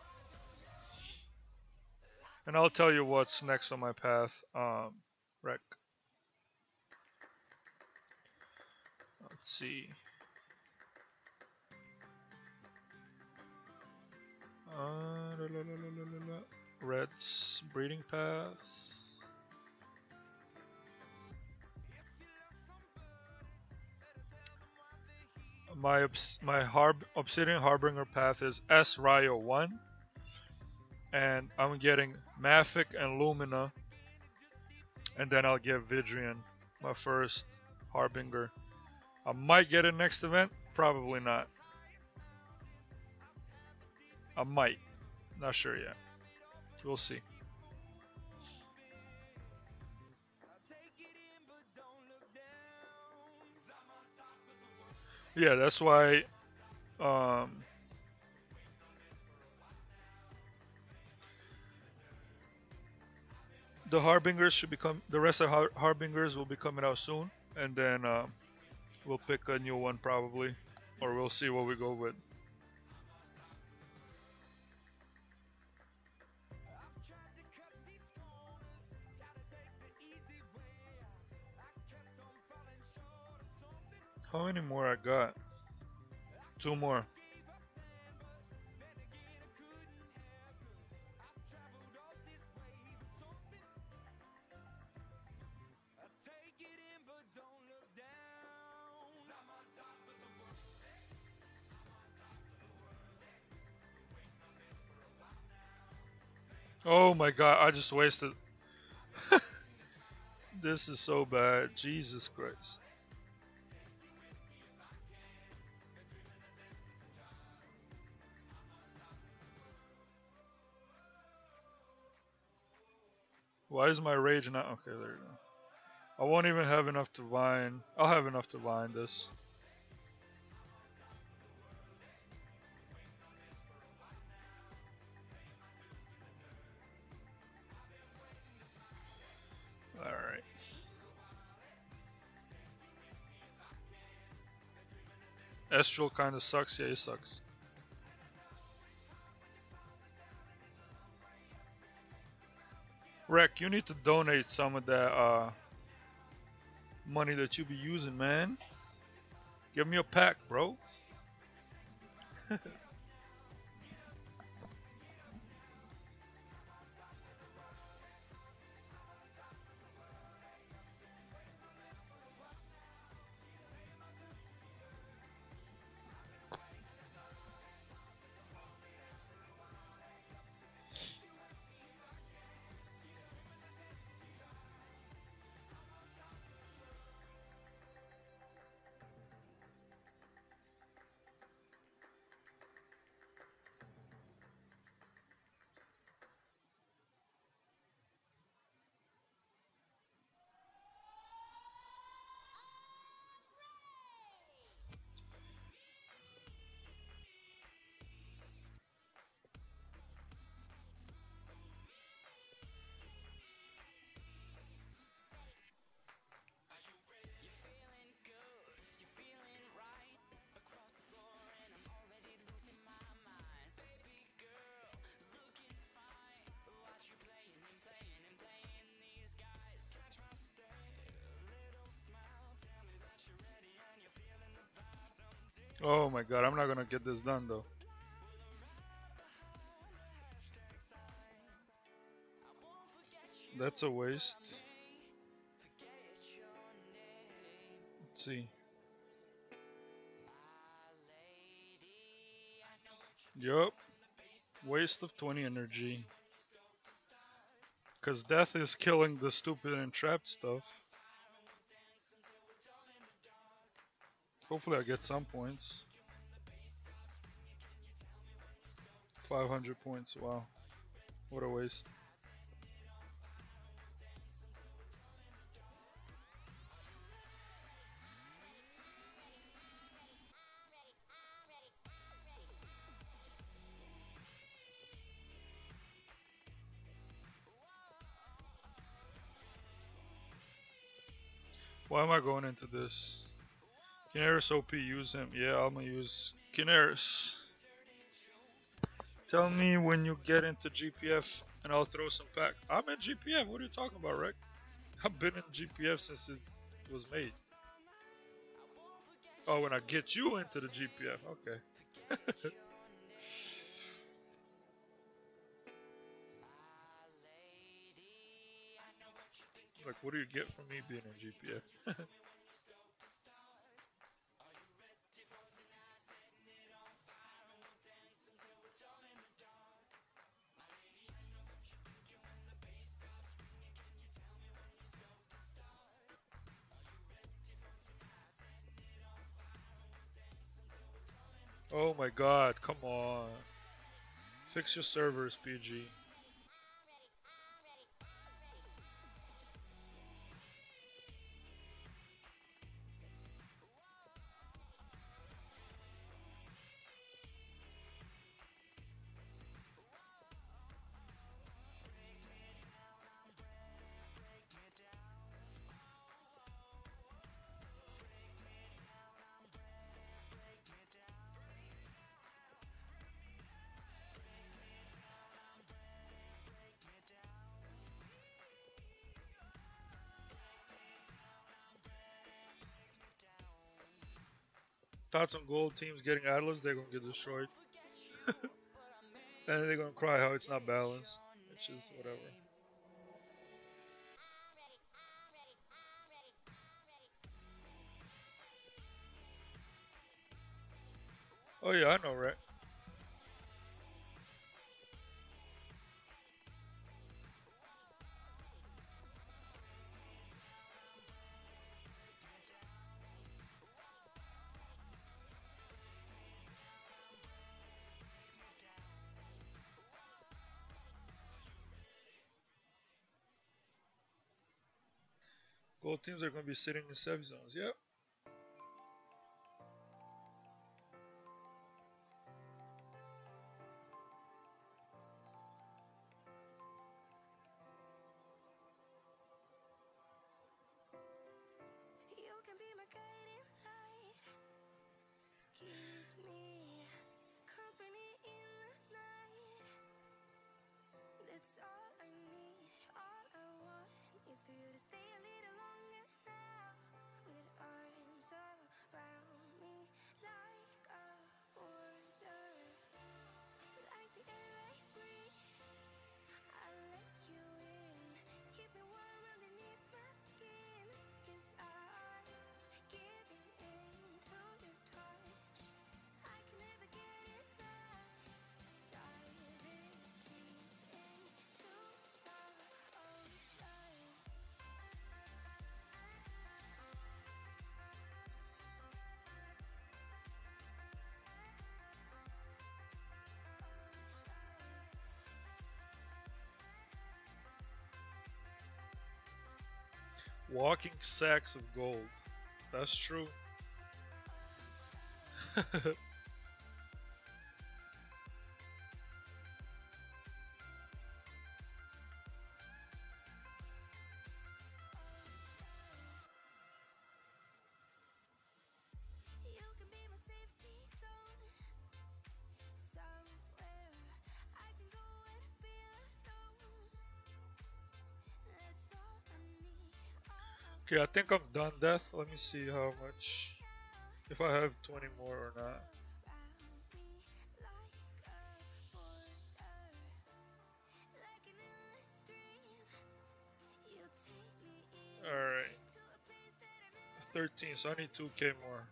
And I'll tell you what's next on my path. Rec. Let's see. Reds breeding paths. My Obsidian Harbinger path is S Ryo 1, and I'm getting Maffic and Lumina, and then I'll get Vidrian, my first Harbinger. I might get it next event, probably not. I might, not sure yet. We'll see. Yeah, that's why the Harbingers should become, the rest of Harbingers will be coming out soon, and then we'll pick a new one probably, or we'll see what we go with. How many more I got? 2 more. Oh my god, I just wasted. This is so bad. Jesus Christ. Why is my rage not? Okay, there you go. I won't even have enough to vine. I'll have enough to vine this. Alright. Estral kinda sucks. Yeah, he sucks. Rec, you need to donate some of that money that you be using, man. Give me a pack, bro. Oh my god, I'm not gonna get this done though. That's a waste. Let's see. Yup. Waste of 20 energy. Because death is killing the stupid and trapped stuff. Hopefully I get some points. 500 points, wow. What a waste. Why am I going into this? Kineris OP, use him. Yeah, I'm gonna use Kineris. Tell me when you get into GPF and I'll throw some pack. I'm in GPF, what are you talking about, Rick? I've been in GPF since it was made. Oh, when I get you into the GPF, okay. Like, what do you get from me being in GPF? Oh my god, come on. Fix your servers, PG. Thoughts on gold teams getting Atlas, they're gonna get destroyed. And they're gonna cry how it's not balanced, which is whatever. Oh yeah, I know, right? Gold teams are gonna be sitting in safe zones, yep. You can be my guiding light. Keep me company in the night. That's all I need. All I want is for you to stay a little longer now. With arms around me like a border. Like the air I breathe, I let you in. Keep me warm underneath my skin. 'Cause I'm giving in to your touch. I can never get enough. Diving deep into the ocean. Walking sacks of gold. That's true. You can be my safety zone. Somewhere I can go and feel alone. That's all I need. All I Okay, I think I'm done, Death. Let me see how much. if I have 20 more or not. Alright. 13, so I need 2k more.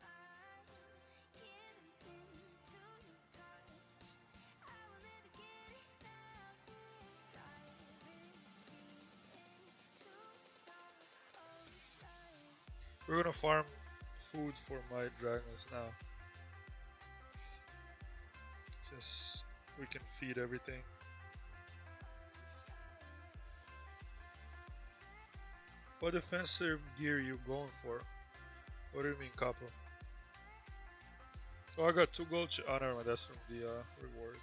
We're gonna farm food for my dragons now. Since we can feed everything. What defensive gear you going for? What do you mean, Capo? Oh, I got 2 gold. Oh, never mind. That's from the rewards.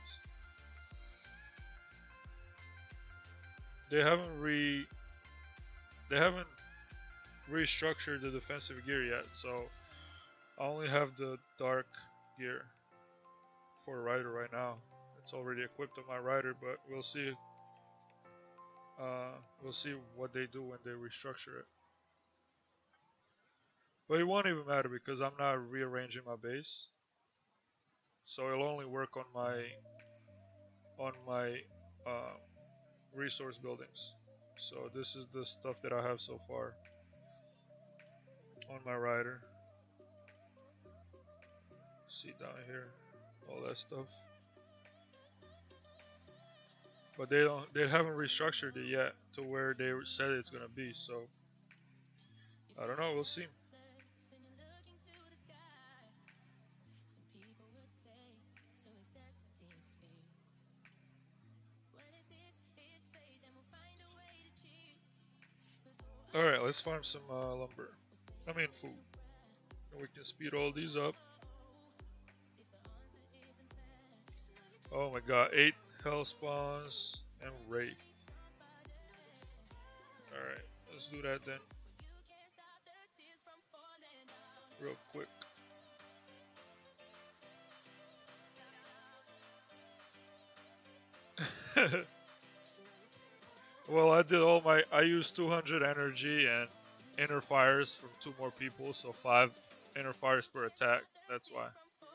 They haven't restructured the defensive gear yet, so I only have the dark gear for Rider right now. It's already equipped on my Rider, but we'll see. We'll see what they do when they restructure it. But it won't even matter because I'm not rearranging my base, so it'll only work on my resource buildings. So this is the stuff that I have so far on my Rider. See down here, all that stuff. But they haven't restructured it yet to where they said it's gonna be. So I don't know. We'll see. Alright, let's farm some lumber. I mean food. And we can speed all these up. Oh my god, 8 hell spawns and Wraith. Alright, let's do that then. Real quick. Well, I used 200 energy and inner fires from 2 more people, so 5 inner fires per attack. That's why.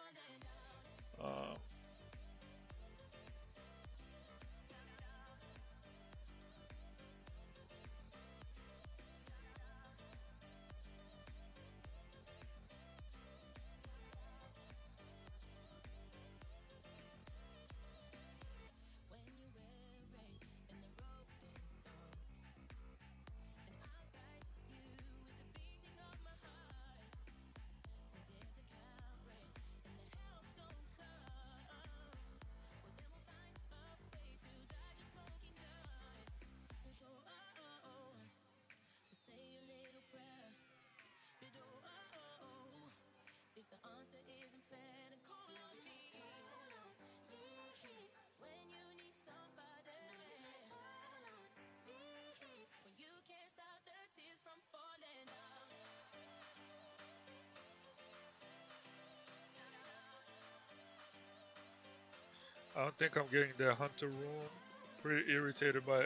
I don't think I'm getting the Hunter rune. Pretty irritated by it.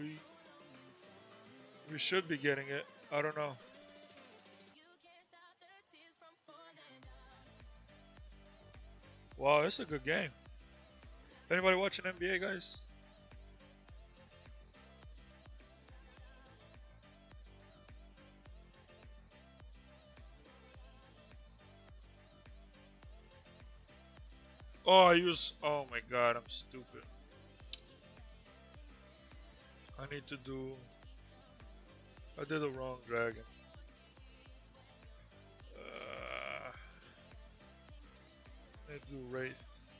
We should be getting it. I don't know. Wow, it's a good game. Anybody watching NBA, guys? Oh my god, I'm stupid. I need to do... I did the wrong dragon. I need to do Wraith.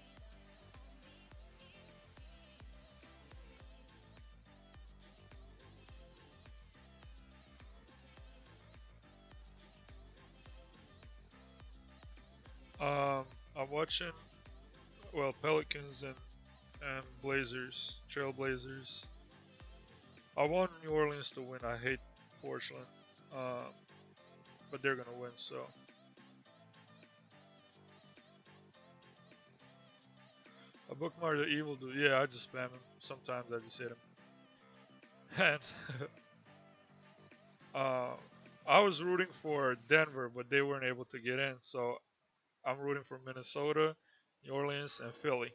I'm watching, well, Pelicans and Blazers, Trailblazers. I want New Orleans to win. I hate Portland, but they're gonna win. So I bookmark the evil dude. Yeah, I just spam him. Sometimes I just hit him. And I was rooting for Denver, but they weren't able to get in. So I'm rooting for Minnesota, New Orleans, and Philly.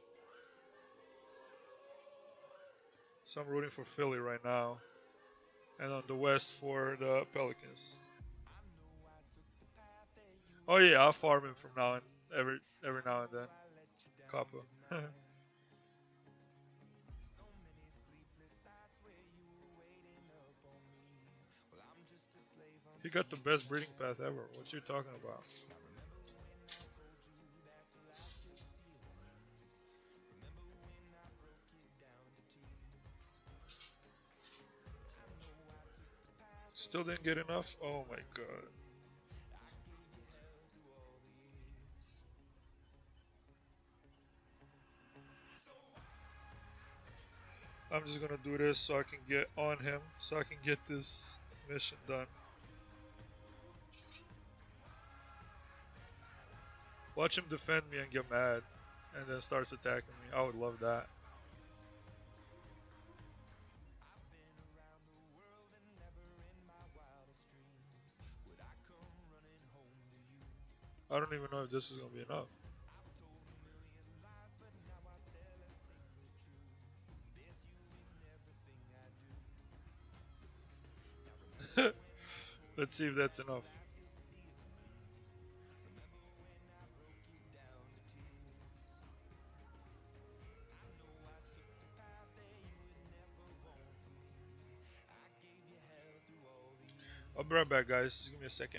So I'm rooting for Philly right now, and on the West for the Pelicans. Oh yeah, I'll farm him from now and every now and then. Kappa. He got the best breeding path ever. What you talking about? Still didn't get enough? Oh my god. I'm just gonna do this so I can get on him, so I can get this mission done. Watch him defend me and get mad, and then starts attacking me. I would love that. I don't even know if this is gonna be enough. Let's see if that's enough. I'll be right back, guys. Just give me a second.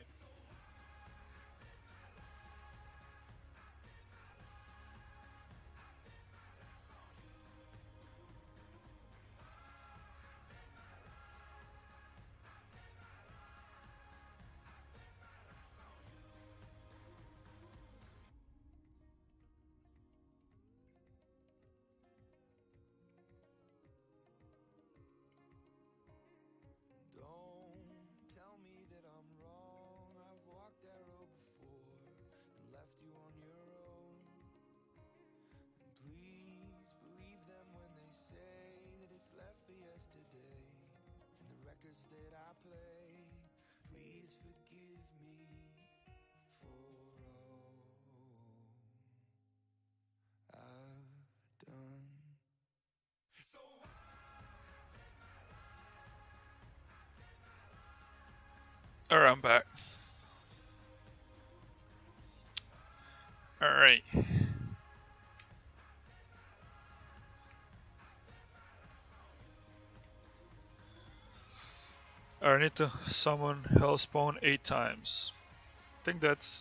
Don't tell me that I'm wrong. I've walked that road before and left you on your own. And please believe them when they say that it's left for yesterday. And the records that I play, please forgive me for all I've done. Alright, I'm back. Alright. Alright, I need to summon Hellspawn 8 times. I think that's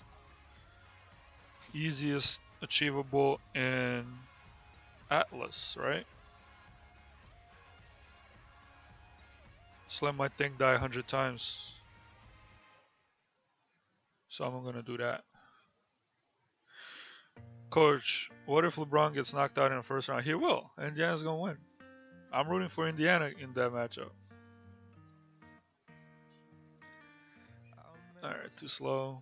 easiest achievable in Atlas, right? Just let my thing die 100 times. So I'm gonna do that. Coach, what if LeBron gets knocked out in the first round? He will. Indiana's gonna win. I'm rooting for Indiana in that matchup. Alright, too slow.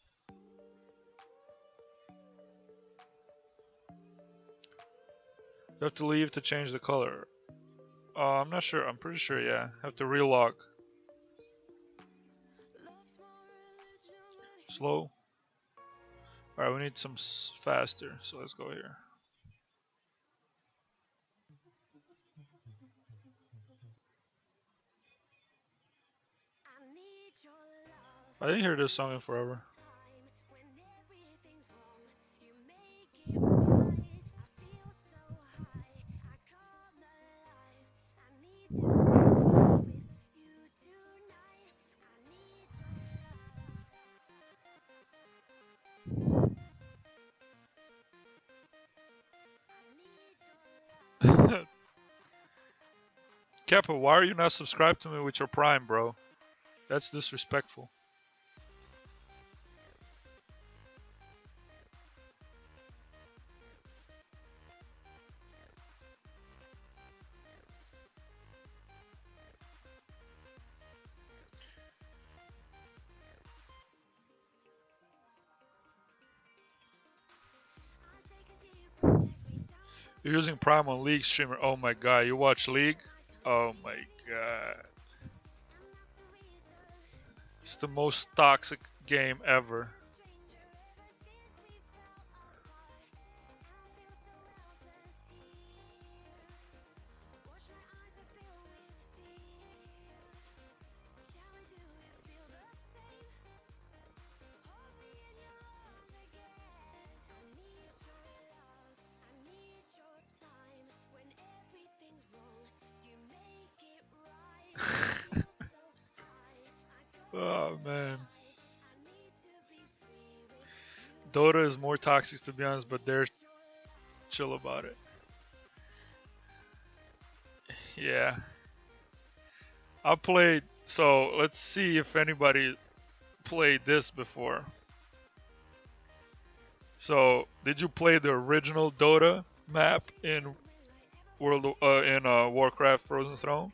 You have to leave to change the color. I'm not sure. I'm pretty sure, yeah. Have to relog. Slow. Alright, we need some faster, so let's go here. I didn't hear this song in forever. Kappa, why are you not subscribed to me with your Prime, bro? That's disrespectful. You're using Prime on League streamer. Oh my god, you watch League? Oh my god. It's the most toxic game ever. Oh man. Dota is more toxic to be honest, but they're chill about it. Yeah. I played, so let's see if anybody played this before. So, did you play the original Dota map in Warcraft Frozen Throne?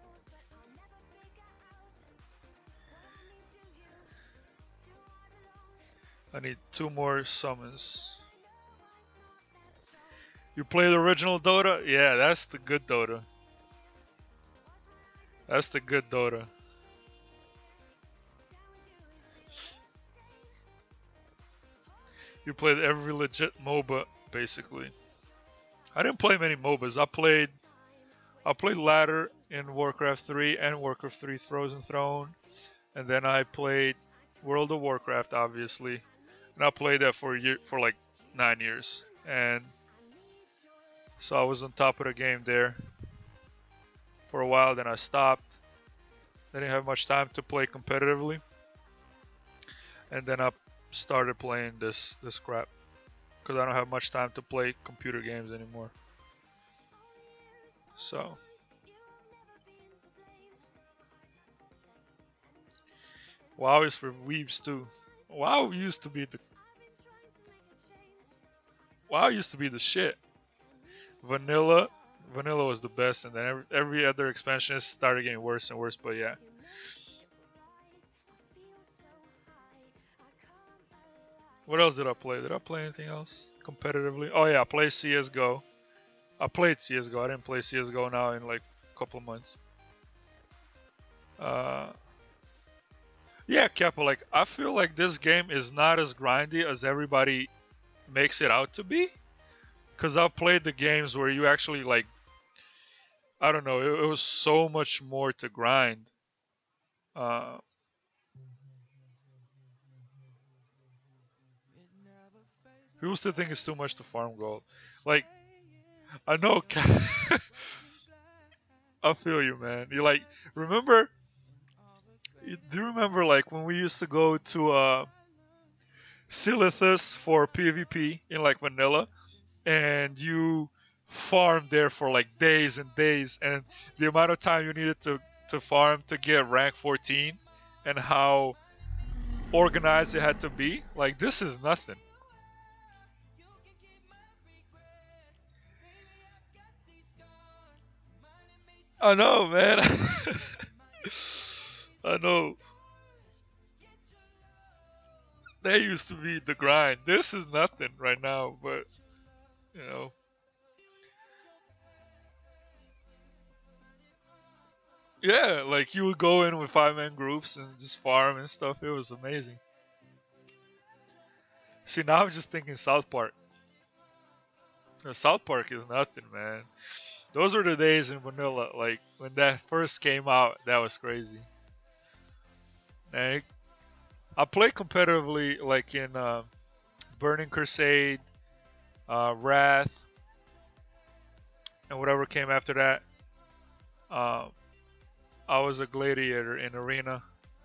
I need 2 more summons. You play the original Dota? Yeah, that's the good Dota. That's the good Dota. You played every legit MOBA, basically. I didn't play many MOBAs. I played Ladder in Warcraft 3 and Warcraft 3 Frozen Throne. And then I played World of Warcraft, obviously. And I played that for like 9 years. And so I was on top of the game there for a while, then I stopped. I didn't have much time to play competitively. And then I started playing this crap. Because I don't have much time to play computer games anymore. So. WoW is for weebs too. WoW used to be the shit. Vanilla was the best, and then every other expansion started getting worse and worse. But yeah. What else did I play? Did I play anything else competitively? Oh yeah, I played CS:GO. I played CS:GO. I didn't play CS:GO now in like a couple of months. Yeah, Kappa, like I feel like this game is not as grindy as everybody makes it out to be. Cause I've played the games where you actually like, I don't know, it was so much more to grind. People still think it's too much to farm gold. Like, I know, I feel you, man. You like, remember? Do you remember like when we used to go to Silithus for PvP in like vanilla, and you farmed there for like days and days, and the amount of time you needed to farm to get rank 14, and how organized it had to be? Like, this is nothing. I know, man. I know. That used to be the grind. This is nothing right now, but you know. Yeah, like you would go in with 5-man groups and just farm and stuff. It was amazing. See, now I'm just thinking South Park. South Park is nothing, man. Those were the days in vanilla. Like when that first came out, that was crazy. And I played competitively, like in Burning Crusade, Wrath, and whatever came after that. I was a gladiator in Arena.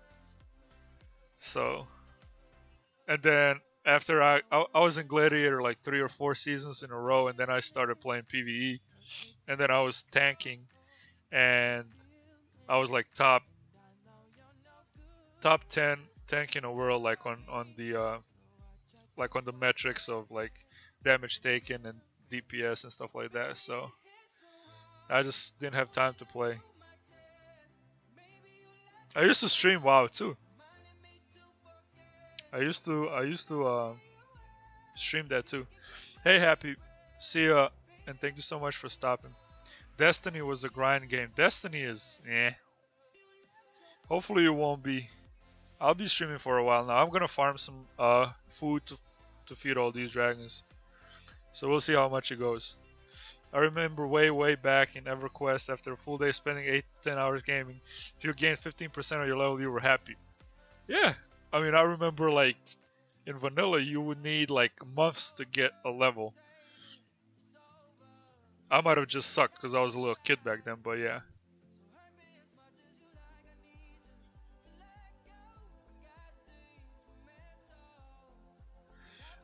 So, and then after I was in Gladiator like 3 or 4 seasons in a row, and then I started playing PvE, and then I was tanking, and I was like top 10 tank in the world, like on the metrics of like damage taken and DPS and stuff like that. So I just didn't have time to play. I used to stream WoW too. I used to stream that too. Hey, Happy, see ya, and thank you so much for stopping. Destiny was a grind game. Destiny is Hopefully it won't be. I'll be streaming for a while now. I'm gonna farm some food to feed all these dragons. So we'll see how much it goes. I remember way back in EverQuest, after a full day spending 8-10 hours gaming, if you gained 15% of your level, you were happy. Yeah, I mean, I remember like in vanilla, you would need like months to get a level. I might have just sucked because I was a little kid back then, but yeah.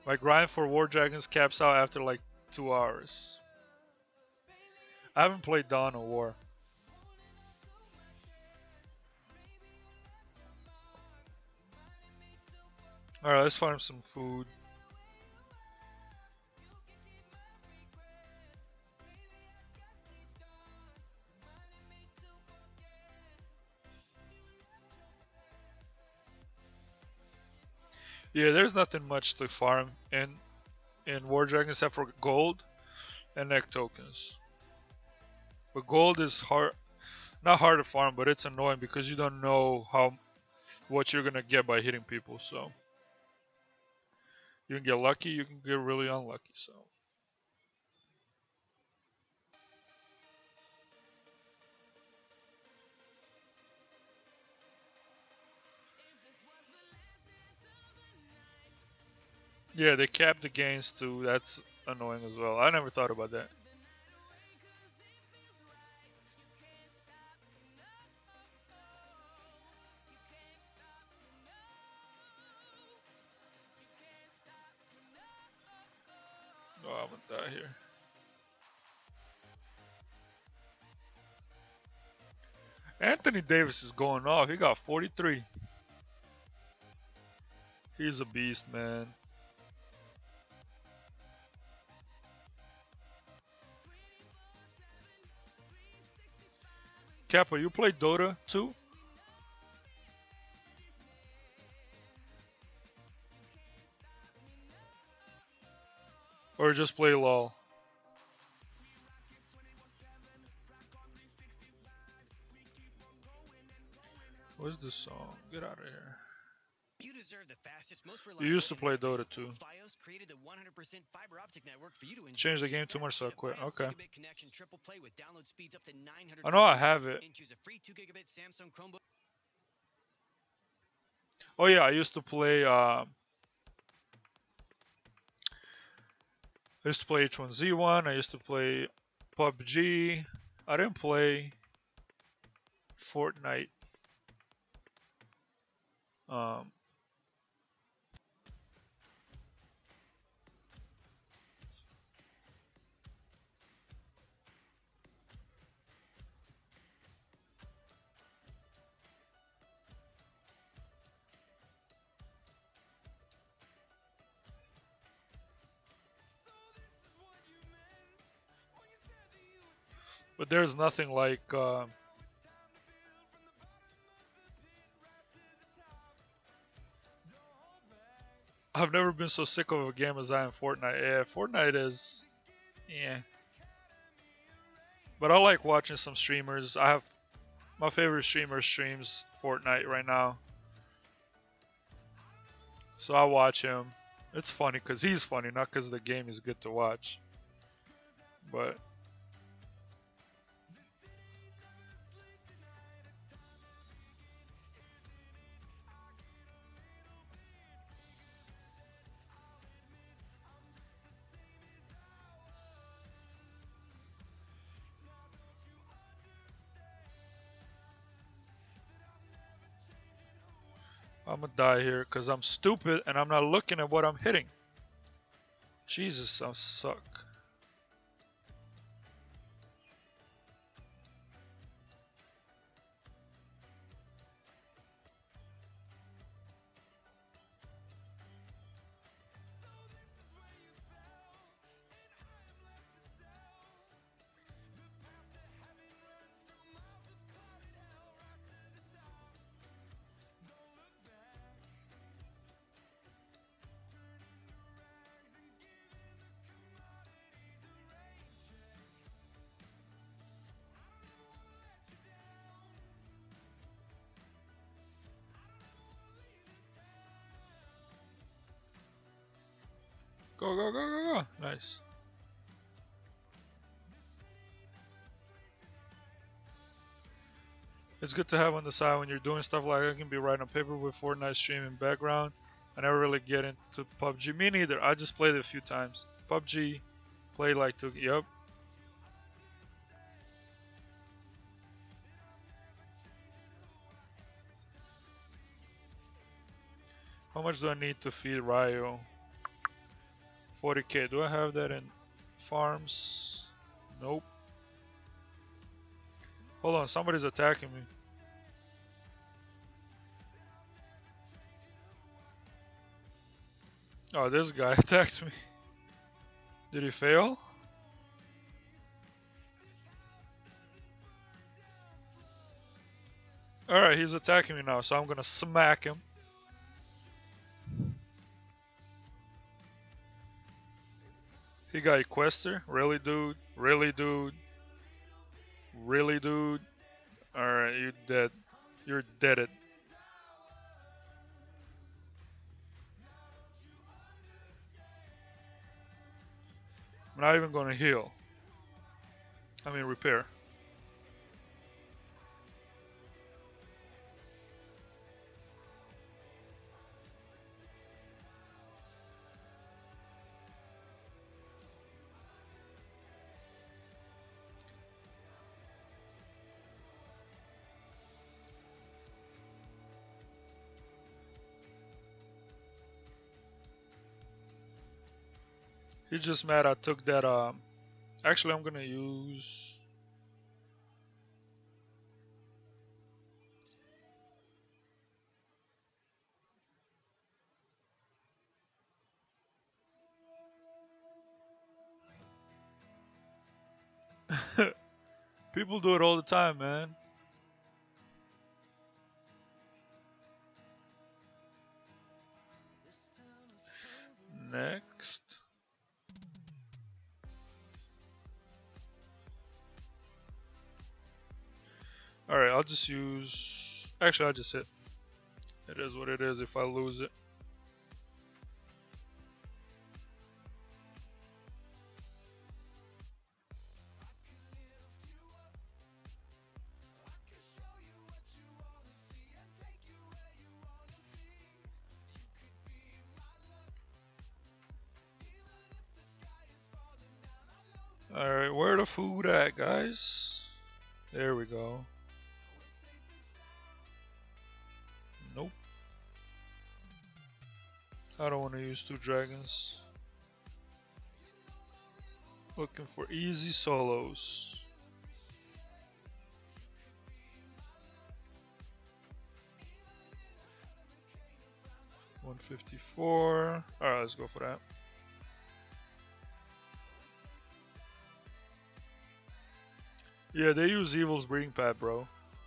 My grind for War Dragons caps out after like 2 hours. I haven't played Dawn of War. Alright, let's find some food. Yeah, there's nothing much to farm in War Dragon except for gold and egg tokens. But gold is hard, not hard to farm, but it's annoying because you don't know what you're gonna get by hitting people. So you can get lucky, you can get really unlucky. So. Yeah, they capped the gains too. That's annoying as well. I never thought about that. Oh, I'm gonna die here. Anthony Davis is going off. He got 43. He's a beast, man. Kappa, you play Dota too? Or just play LOL? What's this song? Get out of here. You deserve the fastest, most You used to play reliable Dota too. Fios created the 100% fiber optic network for you to enjoy Changed the just game too that. much, so I Get a quit. Fios Okay. gigabit connection triple play with download speeds up to 900 I know I megabits have it. and choose a free 2 gigabit Samsung Chromebook. Oh yeah, I used to play H1Z1, I used to play PUBG. I didn't play Fortnite. But there's nothing like I've never been so sick of a game as I am Fortnite. Yeah, Fortnite is, yeah. But I like watching some streamers. I have my favorite streamer streams Fortnite right now, so I watch him. It's funny because he's funny, not because the game is good to watch. But I'm gonna die here because I'm stupid and I'm not looking at what I'm hitting. Jesus, I suck. Go, go, go, go, go. Nice. It's good to have on the side when you're doing stuff like I can be writing on paper with Fortnite streaming background. I never really get into PUBG. Me neither. I just played it a few times. PUBG, played like two. Yep. How much do I need to feed Ryo? 40k. Do I have that in farms? Nope. Hold on, somebody's attacking me. Oh, this guy attacked me. Did he fail? Alright, he's attacking me now, so I'm gonna smack him. He got Equester? Really, dude? Really, dude? Really, dude? Alright, you're dead. You're deaded. I'm not even gonna heal. I mean, repair. He's just mad I took that, actually I'm gonna use... People do it all the time, man. Next. Alright, I'll just use... Actually, I'll just hit. It is what it is if I lose it. Alright, where the food at, guys? There we go. Nope. I don't want to use 2 dragons. Looking for easy solos. $154. Alright, let's go for that. Yeah, they use Evil's breeding pad, bro.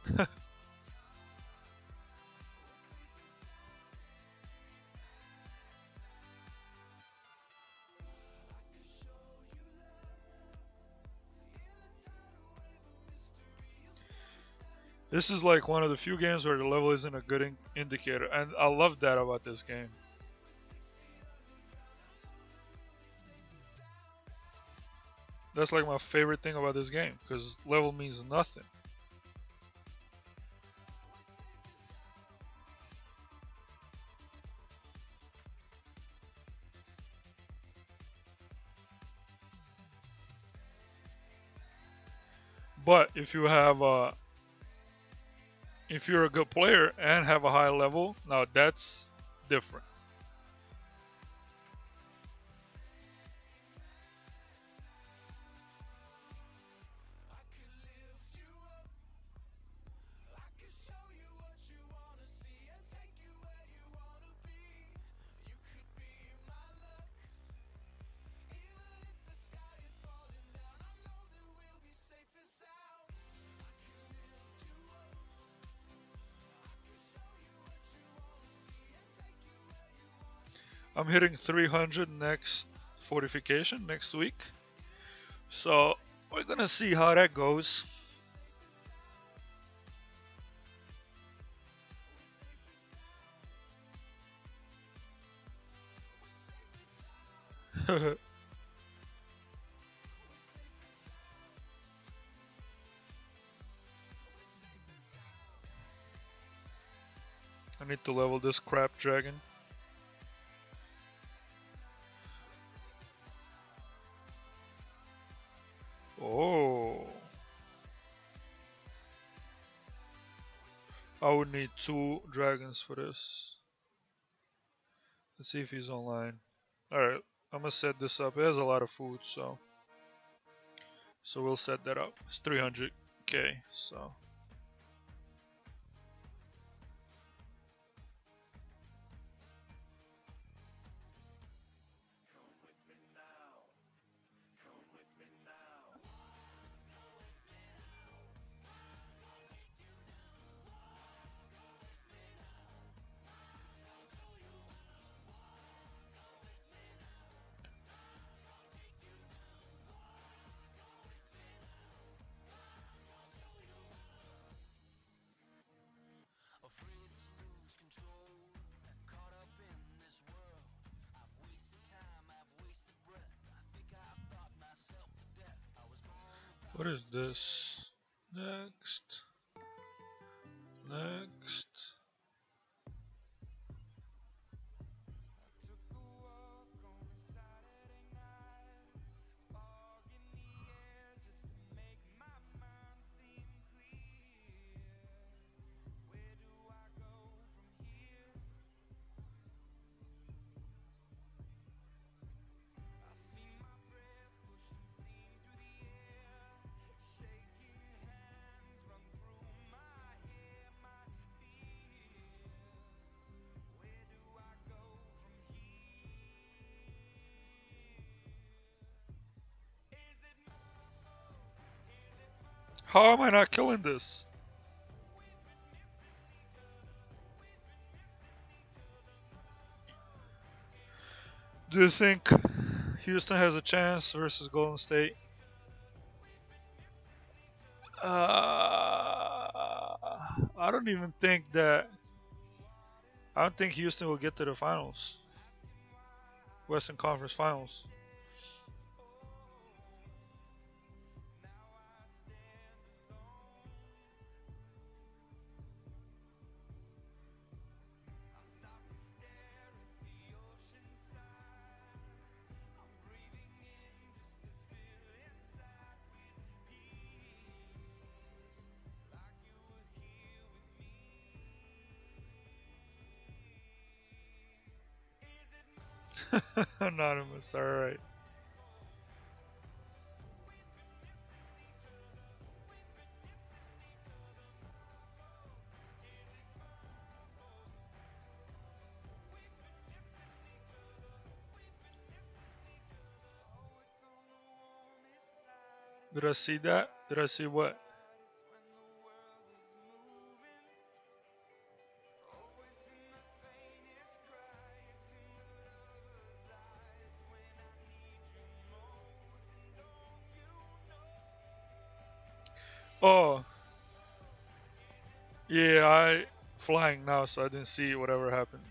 This is like one of the few games where the level isn't a good indicator, and I love that about this game. That's like my favorite thing about this game, because level means nothing. But if you have if you're a good player and have a high level, now that's different. I'm hitting 300 next fortification next week, so we're gonna see how that goes. I need to level this crap dragon. Oh, I would need 2 dragons for this. Let's see if he's online. Alright, I'm gonna set this up. It has a lot of food, so we'll set that up. It's 300k, so. Afraid to lose control, caught up in this world. I've wasted time, I've wasted breath. I think I've thought myself to death. I was born without What is this? Next. Next. took a walk on a Saturday night, fog in the air just to make my mind seem clear. Where do I go from here? I see my breath pushing steam through the air, shaking hands run through my hair, my fears. Where do I go from here? Is it my fault? Is it my How am I not killing this? Do you think Houston has a chance versus Golden State? I don't even think that. I don't think Houston will get to the finals. Western Conference Finals. Anonymous, alright. Did I see that? Did I see what? Oh. Yeah, I flying now, so I didn't see whatever happened.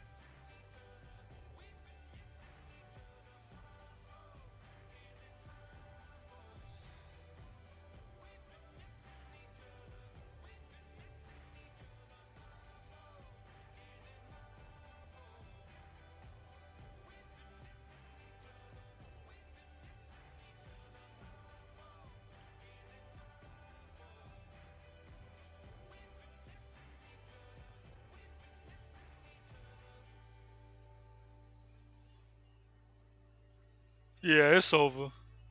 Yeah, it's over.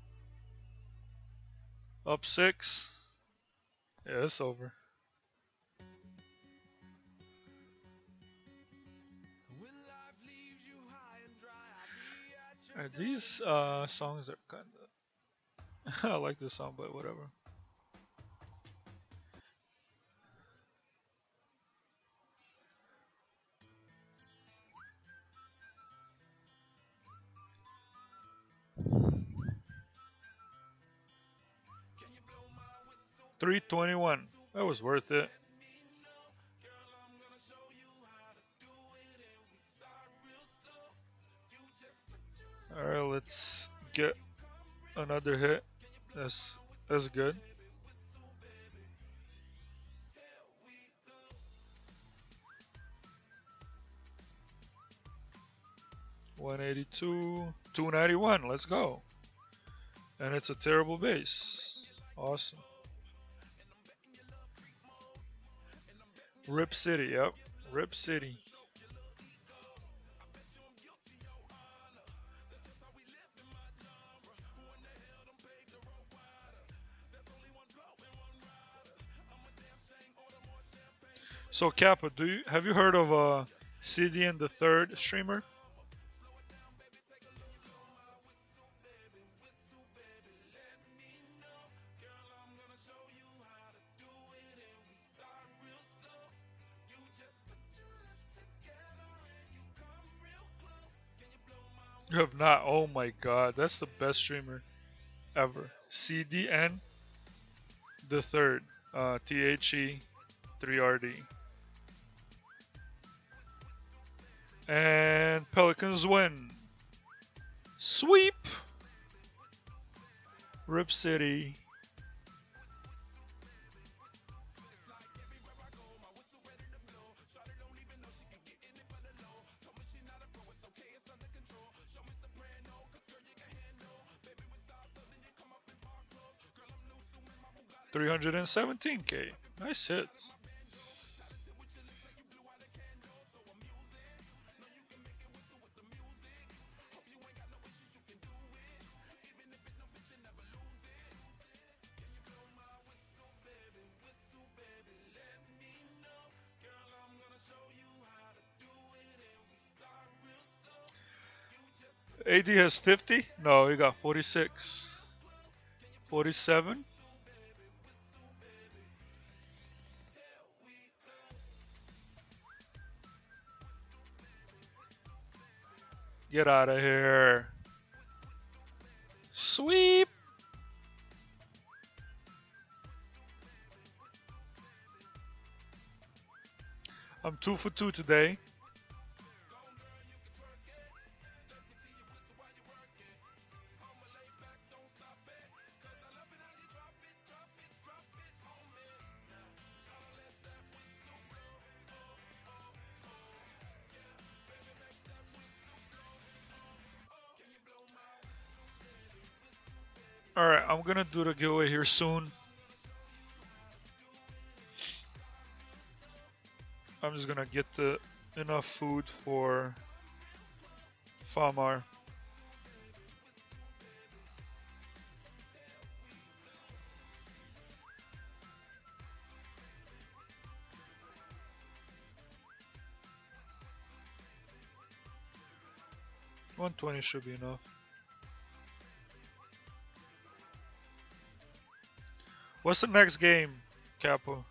Up 6. Yeah, it's over. when life leaves you high and dry? I'll be at your These songs are kinda. I like this song, but whatever. Can you blow my whistle? 321. That was worth it. Girl, I'm gonna show you how to do it, and we start real slow. You just put your Alright, let's get another hit. That's good. $182, $291. Let's go. And it's a terrible base. Awesome. Rip City. Yep. Rip City. So Kappa, have you heard of CDN the third streamer? You have not. Oh my god, that's the best streamer ever. CDN the third. THE 3RD. And Pelicans win. Sweep. Rip City. $317K. Nice hits. AD has 50? No, he got 46. 47? Get out of here. Sweep. I'm 2 for 2 today. Alright, I'm gonna do the giveaway here soon. I'm just gonna get enough food for Famar. $120 should be enough. What's the next game, Capo?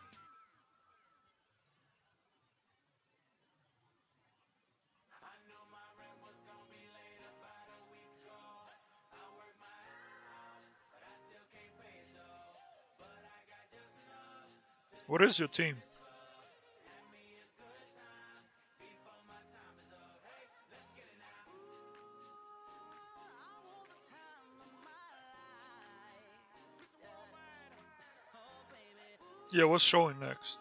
What is your team? Yeah, what's showing next?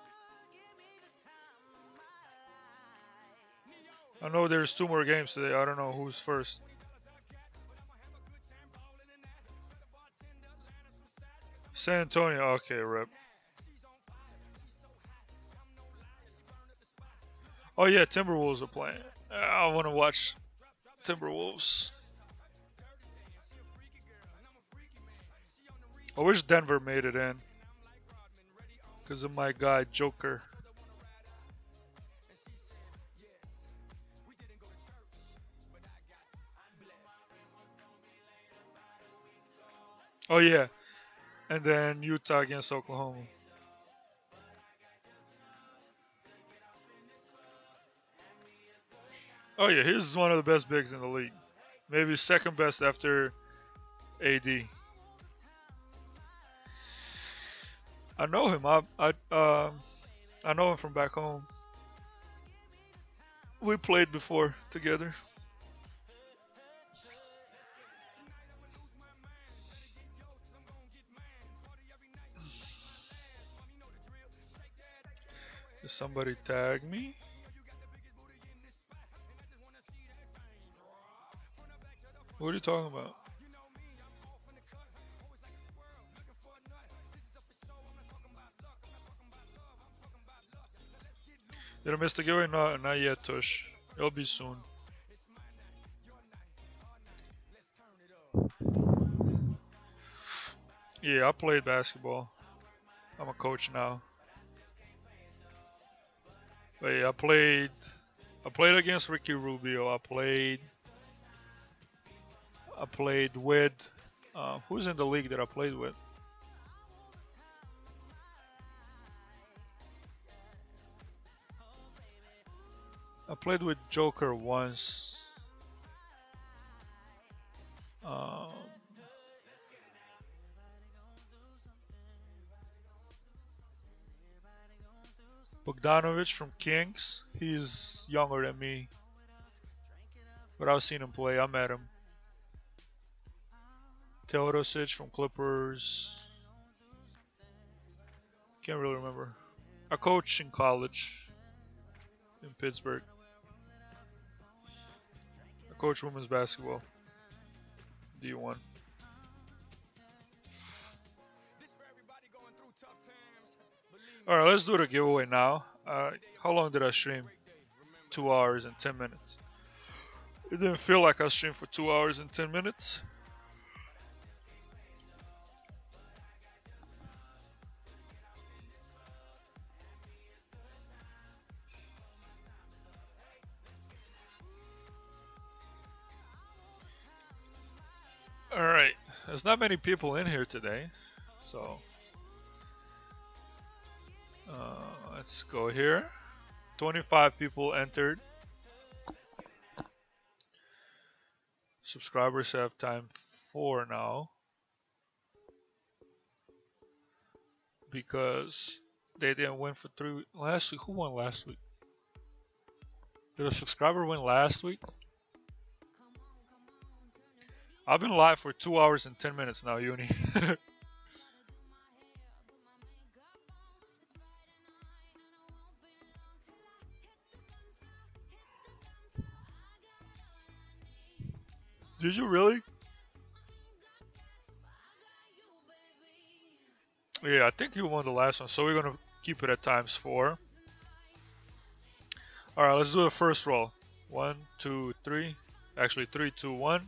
I know there's 2 more games today. I don't know who's first. San Antonio. Okay, rep. Oh yeah, Timberwolves are playing. I want to watch Timberwolves. I wish Denver made it in. Because of my guy, Joker. Oh yeah. And then Utah against Oklahoma. Oh yeah, he's one of the best bigs in the league. Maybe second best after AD. I know him. I know him from back home. We played before together. Did somebody tag me? What are you talking about? Did I miss the giveaway? No, not yet, Tush. It'll be soon. Yeah, I played basketball. I'm a coach now. But yeah, I played against Ricky Rubio. I played with who's in the league that I played with? I played with Joker once. Bogdanovic from Kings. He's younger than me, but I've seen him play. I met him. Teodosic from Clippers. Can't really remember. I coached in college in Pittsburgh. I coach women's basketball. D1. Alright, let's do the giveaway now. How long did I stream? 2 hours and 10 minutes. It didn't feel like I streamed for 2 hours and 10 minutes. Alright, there's not many people in here today, so let's go here. 25 people entered. Subscribers have time 4 now because they didn't win for 3 last week. Who won last week? Did a subscriber win last week? I've been live for 2 hours and 10 minutes now, Uni. Did you really? Yeah, I think you won the last one, so we're gonna keep it at times 4. Alright, let's do the first roll. 1, 2, 3. Actually, 3, 2, 1.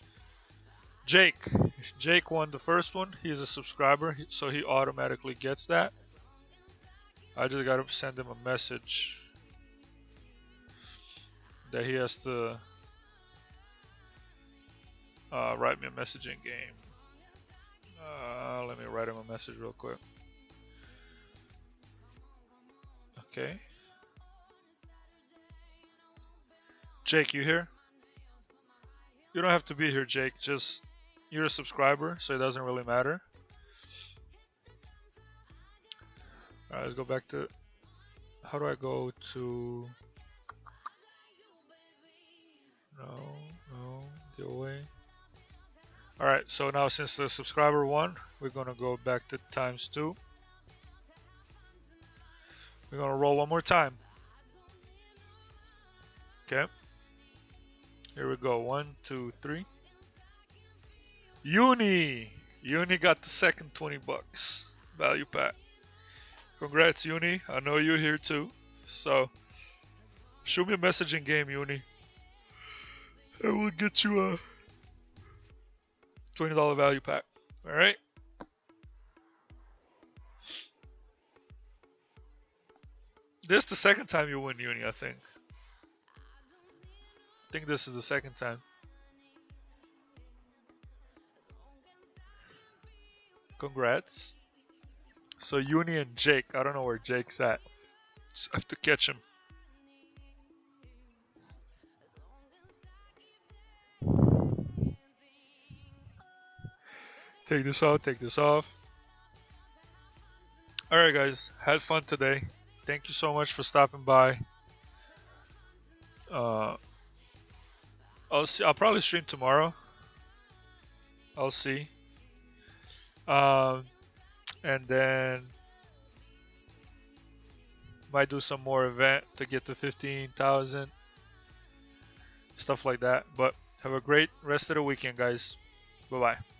Jake won the first one. He's a subscriber, so he automatically gets that. I just gotta send him a message that he has to write me a message in game. Let me write him a message real quick. Okay. Jake, you here? You don't have to be here, Jake. Just you're a subscriber, so it doesn't really matter. Alright, let's go back to... How do I go to... No, giveaway. Alright, so now since the subscriber won, we're gonna go back to times 2. We're gonna roll one more time. Okay. Here we go. 1, 2, 3. Uni got the second 20 bucks value pack. Congrats, Uni. I know you're here too. So shoot me a message in game, Uni. And we'll get you a $20 value pack. Alright? This is the second time you win, Uni, I think. I think this is the second time. Congrats. So Uni and Jake. I don't know where Jake's at. Just have to catch him. Take this out, take this off. Alright guys, had fun today. Thank you so much for stopping by. I'll probably stream tomorrow. I'll see. And then might do some more event to get to 15,000. Stuff like that. But have a great rest of the weekend, guys. Bye bye.